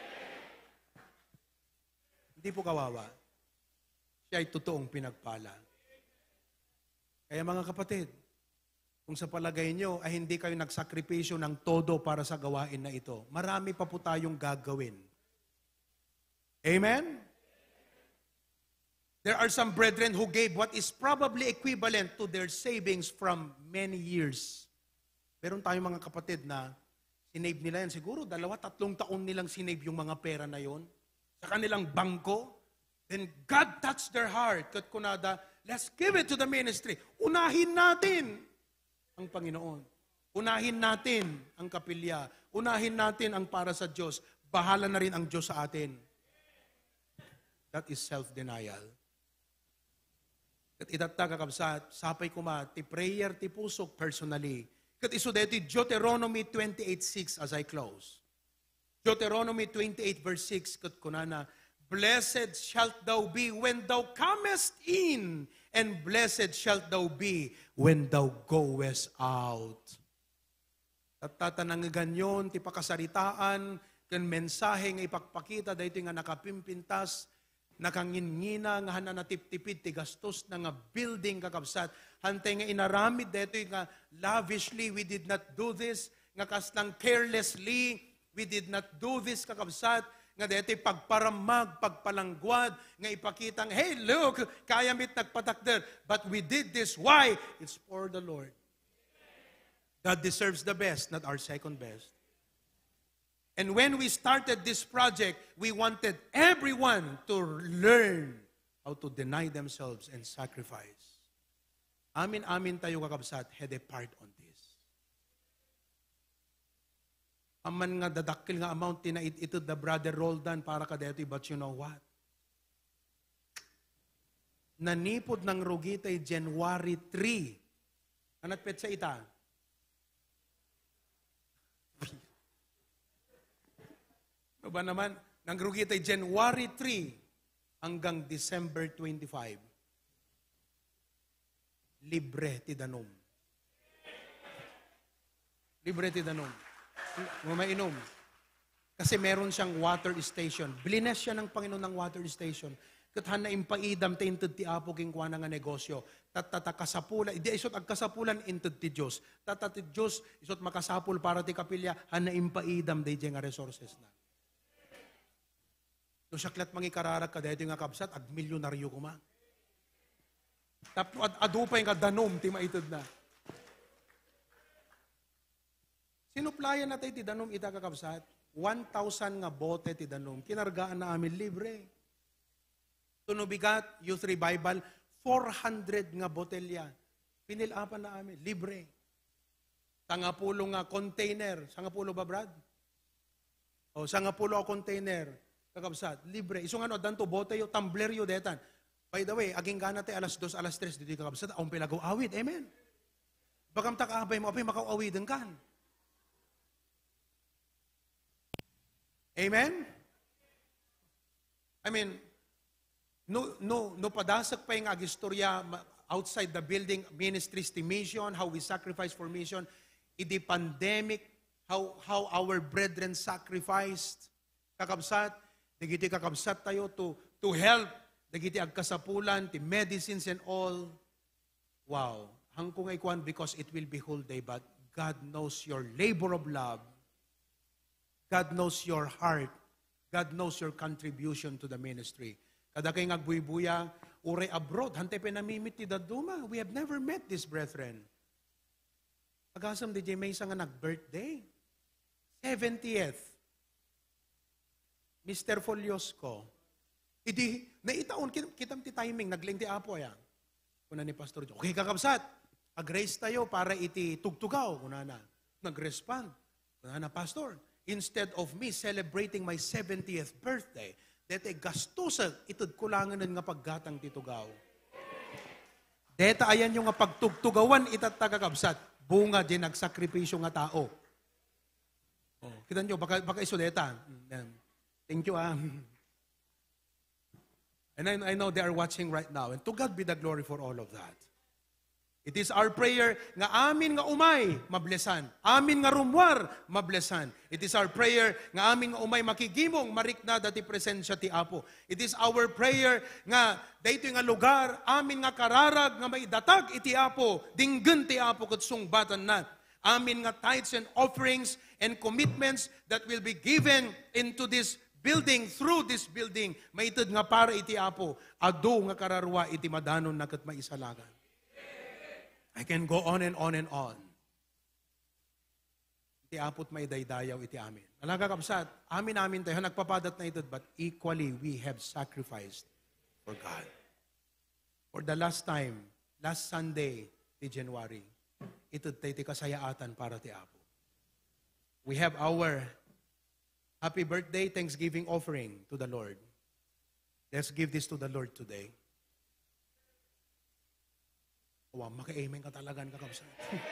Hindi po kawawa. Siya ay totoong pinagpala. Kaya mga kapatid, kung sa palagay nyo ay hindi kayo nagsakripisyo ng todo para sa gawain na ito, marami pa po tayong gagawin. Amen? There are some brethren who gave what is probably equivalent to their savings from many years. Meron tayong mga kapatid na sinave nila yan. Siguro dalawa, tatlong taon nilang sinave yung mga pera na yon sa kanilang bangko. Then God touched their heart. Kat kunada, let's give it to the ministry. Unahin natin ang Panginoon. Unahin natin ang kapilya. Unahin natin ang para sa Diyos. Bahala na rin ang Diyos sa atin. That is self-denial. Kat itatag kakabsat, sapay kuma, ti prayer, ti pusok personally. Kat iso dito, Deuteronomy twenty-eight six as I close. Deuteronomy twenty-eight verse six, kat kunana, blessed shalt thou be when thou comest in, and blessed shalt thou be when thou goest out. Tatatang ganyon, ti pakasaritaan, kan mensahe nga ipakpakita, dahito nga nakapimpintas, nakangingina nga hana natiptipid ti gastos na nga building kakabsat. Hantay nga inaramid dito nga lavishly, we did not do this. Nga kaslang carelessly, we did not do this kakabsat. Nga dito pagparamag, pagpalangguad, nga ipakitang, hey look, kaya mit nagpatakder. But we did this. Why? It's for the Lord. God deserves the best, not our second best. And when we started this project, we wanted everyone to learn how to deny themselves and sacrifice. Amin-amin tayo kakabsat, had a part on this. Aman nga dadakil nga amount tina ito the brother Roldan para kadeti, but you know what? Nanipod ng rugitay January third. Anat petsa ita? Ba naman, nangrugi tayo January third hanggang December twenty-five. Libre ti danom. Libre ti danom. Mamainom. Kasi meron siyang water station. Blines siya ng Panginoon ng water station. Kathan na impaidam ta inted ti apo king kuana nga negosyo. Tatata kasapulan, idi isot ag kasapulan inted ti Dios. Tatati Dios isot makasapul para ti kapilya han na impaidam dayjay nga resources na. No saklat mangi kararag ka dahito nga kabsat, ag milyonaryo kuma. Tapos ad adupay nga danom, ti maitod na. Sinuplayan na tayo ti danom ita kakabsat, one thousand nga bote ti danom, kinargaan na amin libre. Tunubigat, youth revival, four hundred nga botelya, pinilapan na amin, libre. Sangapulo nga container, sangapulo ba Brad? O sangapulo nga container, kakabsat, libre. Iso nga no, danto bote yo, tumbler yo detan. By the way, aging gana te alas dos, alas tres, dito kakabsat, aong pilagaw awid, amen. Bagam takabay mo, apay makauawidan kan. Amen? I mean, no, no, no padasak pa yung agistorya outside the building, ministries to mission, how we sacrifice for mission, idi pandemic, how, how our brethren sacrificed, kakabsat, Dagiti kakabsat tayo to, to help. Dagiti agkasapulan, ti medicines and all. Wow. Hangkong ay kwan because it will be whole day, but God knows your labor of love. God knows your heart. God knows your contribution to the ministry. Kada kay ngagbuy-buya, uray abroad, hante pinamimit ti daduma. We have never met this brethren. Agasam di jay may isa nga nag-birthday. seventieth. Mister Foliosco, idi, naitaon, kitam ti timing, nagling ti apo ya. Kuna ni Pastor Joe, okay kakabsat, ag-raise tayo para iti tugtugaw. Kuna na, nag-respond. Kuna na, Pastor, instead of me celebrating my seventieth birthday, dete gastusa, itod kulangan nga paggatang ti tugaw. Deta ayan yung nga pagtugtugawan, itat tagakabsat, bunga din nagsakripisyo nga tao. Oh, kita nyo, baka, baka iso deta. Thank you, ah. And I, I know they are watching right now. And to God be the glory for all of that. It is our prayer nga amin nga umay, mablesan. Amin nga rumwar, mablesan. It is our prayer nga amin nga umay makigimong, marikna dati presensya ti Apo. It is our prayer nga daytoy nga lugar, amin nga kararag nga maidatag iti Apo, dinggen ti Apo ket sungbatan na. Amin nga tithes and offerings and commitments that will be given into this building, through this building, maited nga para iti Apo, adu nga kararwa iti madanon na ket maisalagan. I can go on and on and on. Iti apot may daydayaw iti amin. Alaga kapsat, amin amin tayo, nagpapadat na ito, but equally we have sacrificed for God. For the last time, last Sunday, ti January, ito tayo ti kasayaatan para ti Apo. We have our happy birthday Thanksgiving offering to the Lord. Let's give this to the Lord today. Wow, maka-amen ka talagan kakabsat.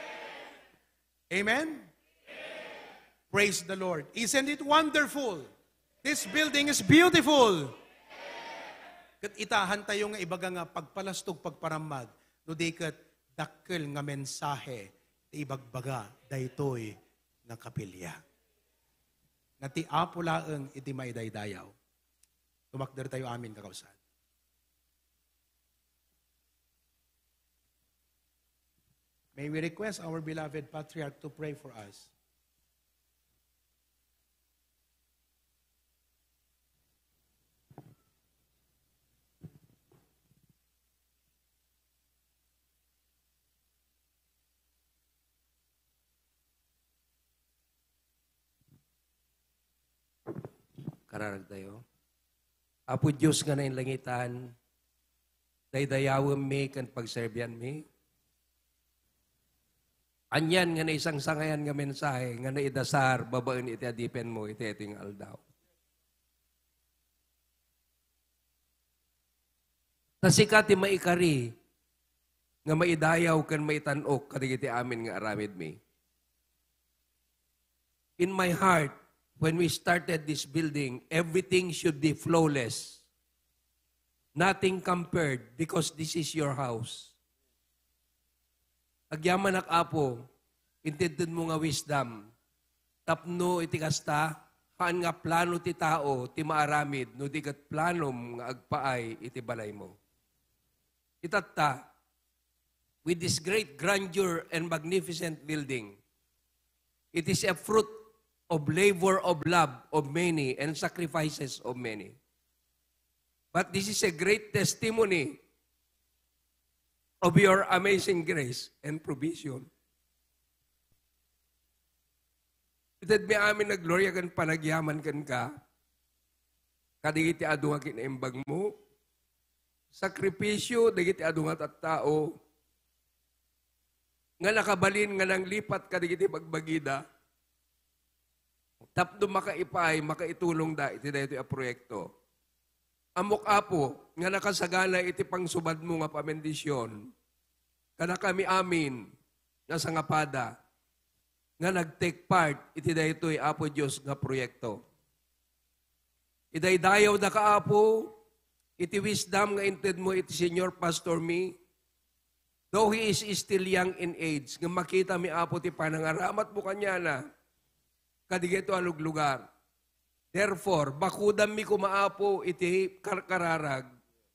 Amen? Praise the Lord. Isn't it wonderful? This building is beautiful. Kat itahan tayo nga ibaga nga pagpalastog, pagparamag, no di kat dakkel nga mensahe, ti ibagbaga, daytoy nga kapilya. Nga ti Apo laeng iti maidaydayaw. Tumakder tayo amin kakabsat. May we request our beloved Patriarch to pray for us. Kararag tayo. Apo Diyos nga na inlangitan, daydayawam mi kan pagserbian mi. Anyan nga na isang sangayan nga mensahe, nga na idasar, babaen iti adipen mo, iti iting aldaw. Tasikati maikari, nga maidayaw kan maitanok, kadigiti amin nga aramid mi. In my heart, when we started this building, everything should be flawless. Nothing compared, because this is your house. Agyaman ak Apo, intended mo nga wisdom, tapno iti kasta, kaan nga plano ti tao, ti maaramid, no di kat planom nga agpaay iti balay mo. Itatta, with this great grandeur and magnificent building, it is a fruit of labor of love of many and sacrifices of many. But this is a great testimony of your amazing grace and provision. Itad mi amin na gloria kan panagyaman kan ka, kadigiti adunga kinaimbag mo, sakripisyo, digiti adunga at tao, nga nakabalin nga nang lipat kadigiti pagbagida, tapno makaipay, makaitulong da, iti da ito a proyekto. Amok Apo, nga nakasagana iti pangsubad mo nga pamendisyon, kana kami amin, nga sangapada, nga nag-take part, iti da ito'y Apo Diyos nga proyekto. Idaydayaw da ka Apo, iti wisdom nga inted mo iti Senior Pastor mi, though he is still young in age, nga makita mi Apo ti panangaramat mo kanya na, kadigito alug lugar. Therefore, bakudam mi kumaapo iti karkararag.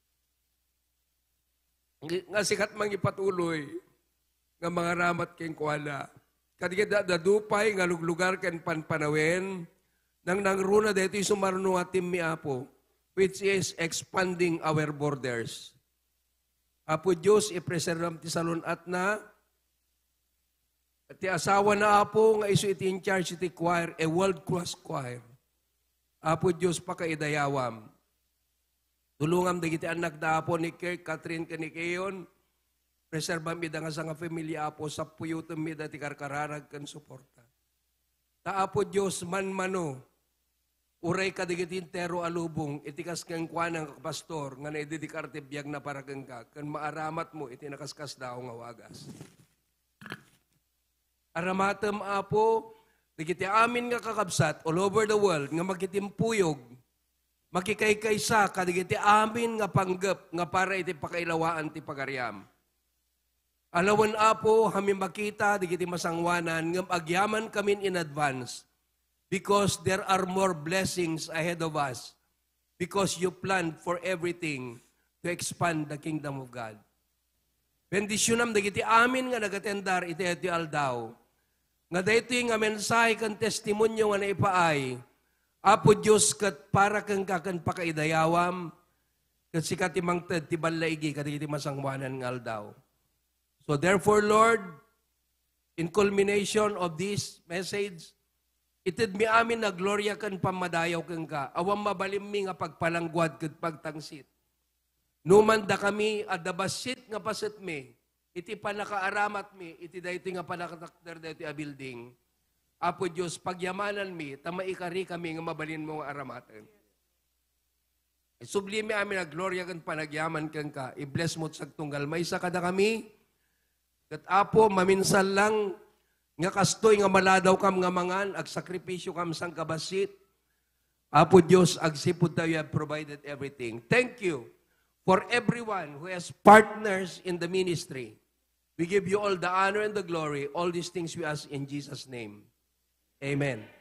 Nga sikat mang ipatuloy, nga mga ramat keng kuala. Kadigito dadupay nga luglugar ken panpanawen, nang nangruna dito sumarno atim mi Apo, which is expanding our borders. Apo Diyos, ipreservam ti salunat na, at ti asawa na Apo, nga iso iti in charge iti choir, a world-class choir. Apo Diyos pakaidayawam. Tulungam dagiti anak da Apo ni Kirk, Catherine kanikayon, preservam ida nga sa nga familia Apo, sa puyutom mi dati karkararag kan suporta. Ta Apo Diyos man-mano, uray ka dagiti intero alubong, itikas kang kwanang kapastor, nga naididikarte biyag na paragang ka, kan maaramat mo, iti nakaskas daw nga wagas. Aramatem Apo, digiti amin nga kakabsat all over the world nga magitimpuyog makikaykaysa kadigiti amin nga panggap nga para iti pakailawaan ti pagariam. Alawan apo kami makita digiti masangwanan ngam agyaman kami in advance because there are more blessings ahead of us because you planned for everything to expand the kingdom of God. Bendisyonam dagiti amin nga nagatendar iti iti aldaw. Nga dayto nga mensahe kan testimonyo nga naipaay, Apo Diyos kat para kang kakan pakaidayawam, kat sikat imang ted ti balaigi kat iti masangwanan nga aldaw. So therefore, Lord, in culmination of this message, itid mi amin na gloria kan pamadayaw kang ka, awam mabalim mi nga pagpalangguad kat pagtangsit. Numanda kami adabasit nga pasit mi, iti panakaaramat mi, iti dayto nga panakatakder dayto a building. Apo Diyos, pagyamanan mi, tamaikari kami nga mabalin mo nga aramatan. Sublime amin na gloria kan panagyaman kang ka, i-bless mo't sagtunggal. May isa kada kami, kat Apo, maminsan lang, nga kastoy nga maladaw kam nga mangan, ag sakripisyo kam sang kabasit. Apo Diyos, agsipod tayo, you have provided everything. Thank you for everyone who has partners in the ministry. We give you all the honor and the glory. All these things we ask in Jesus' name. Amen.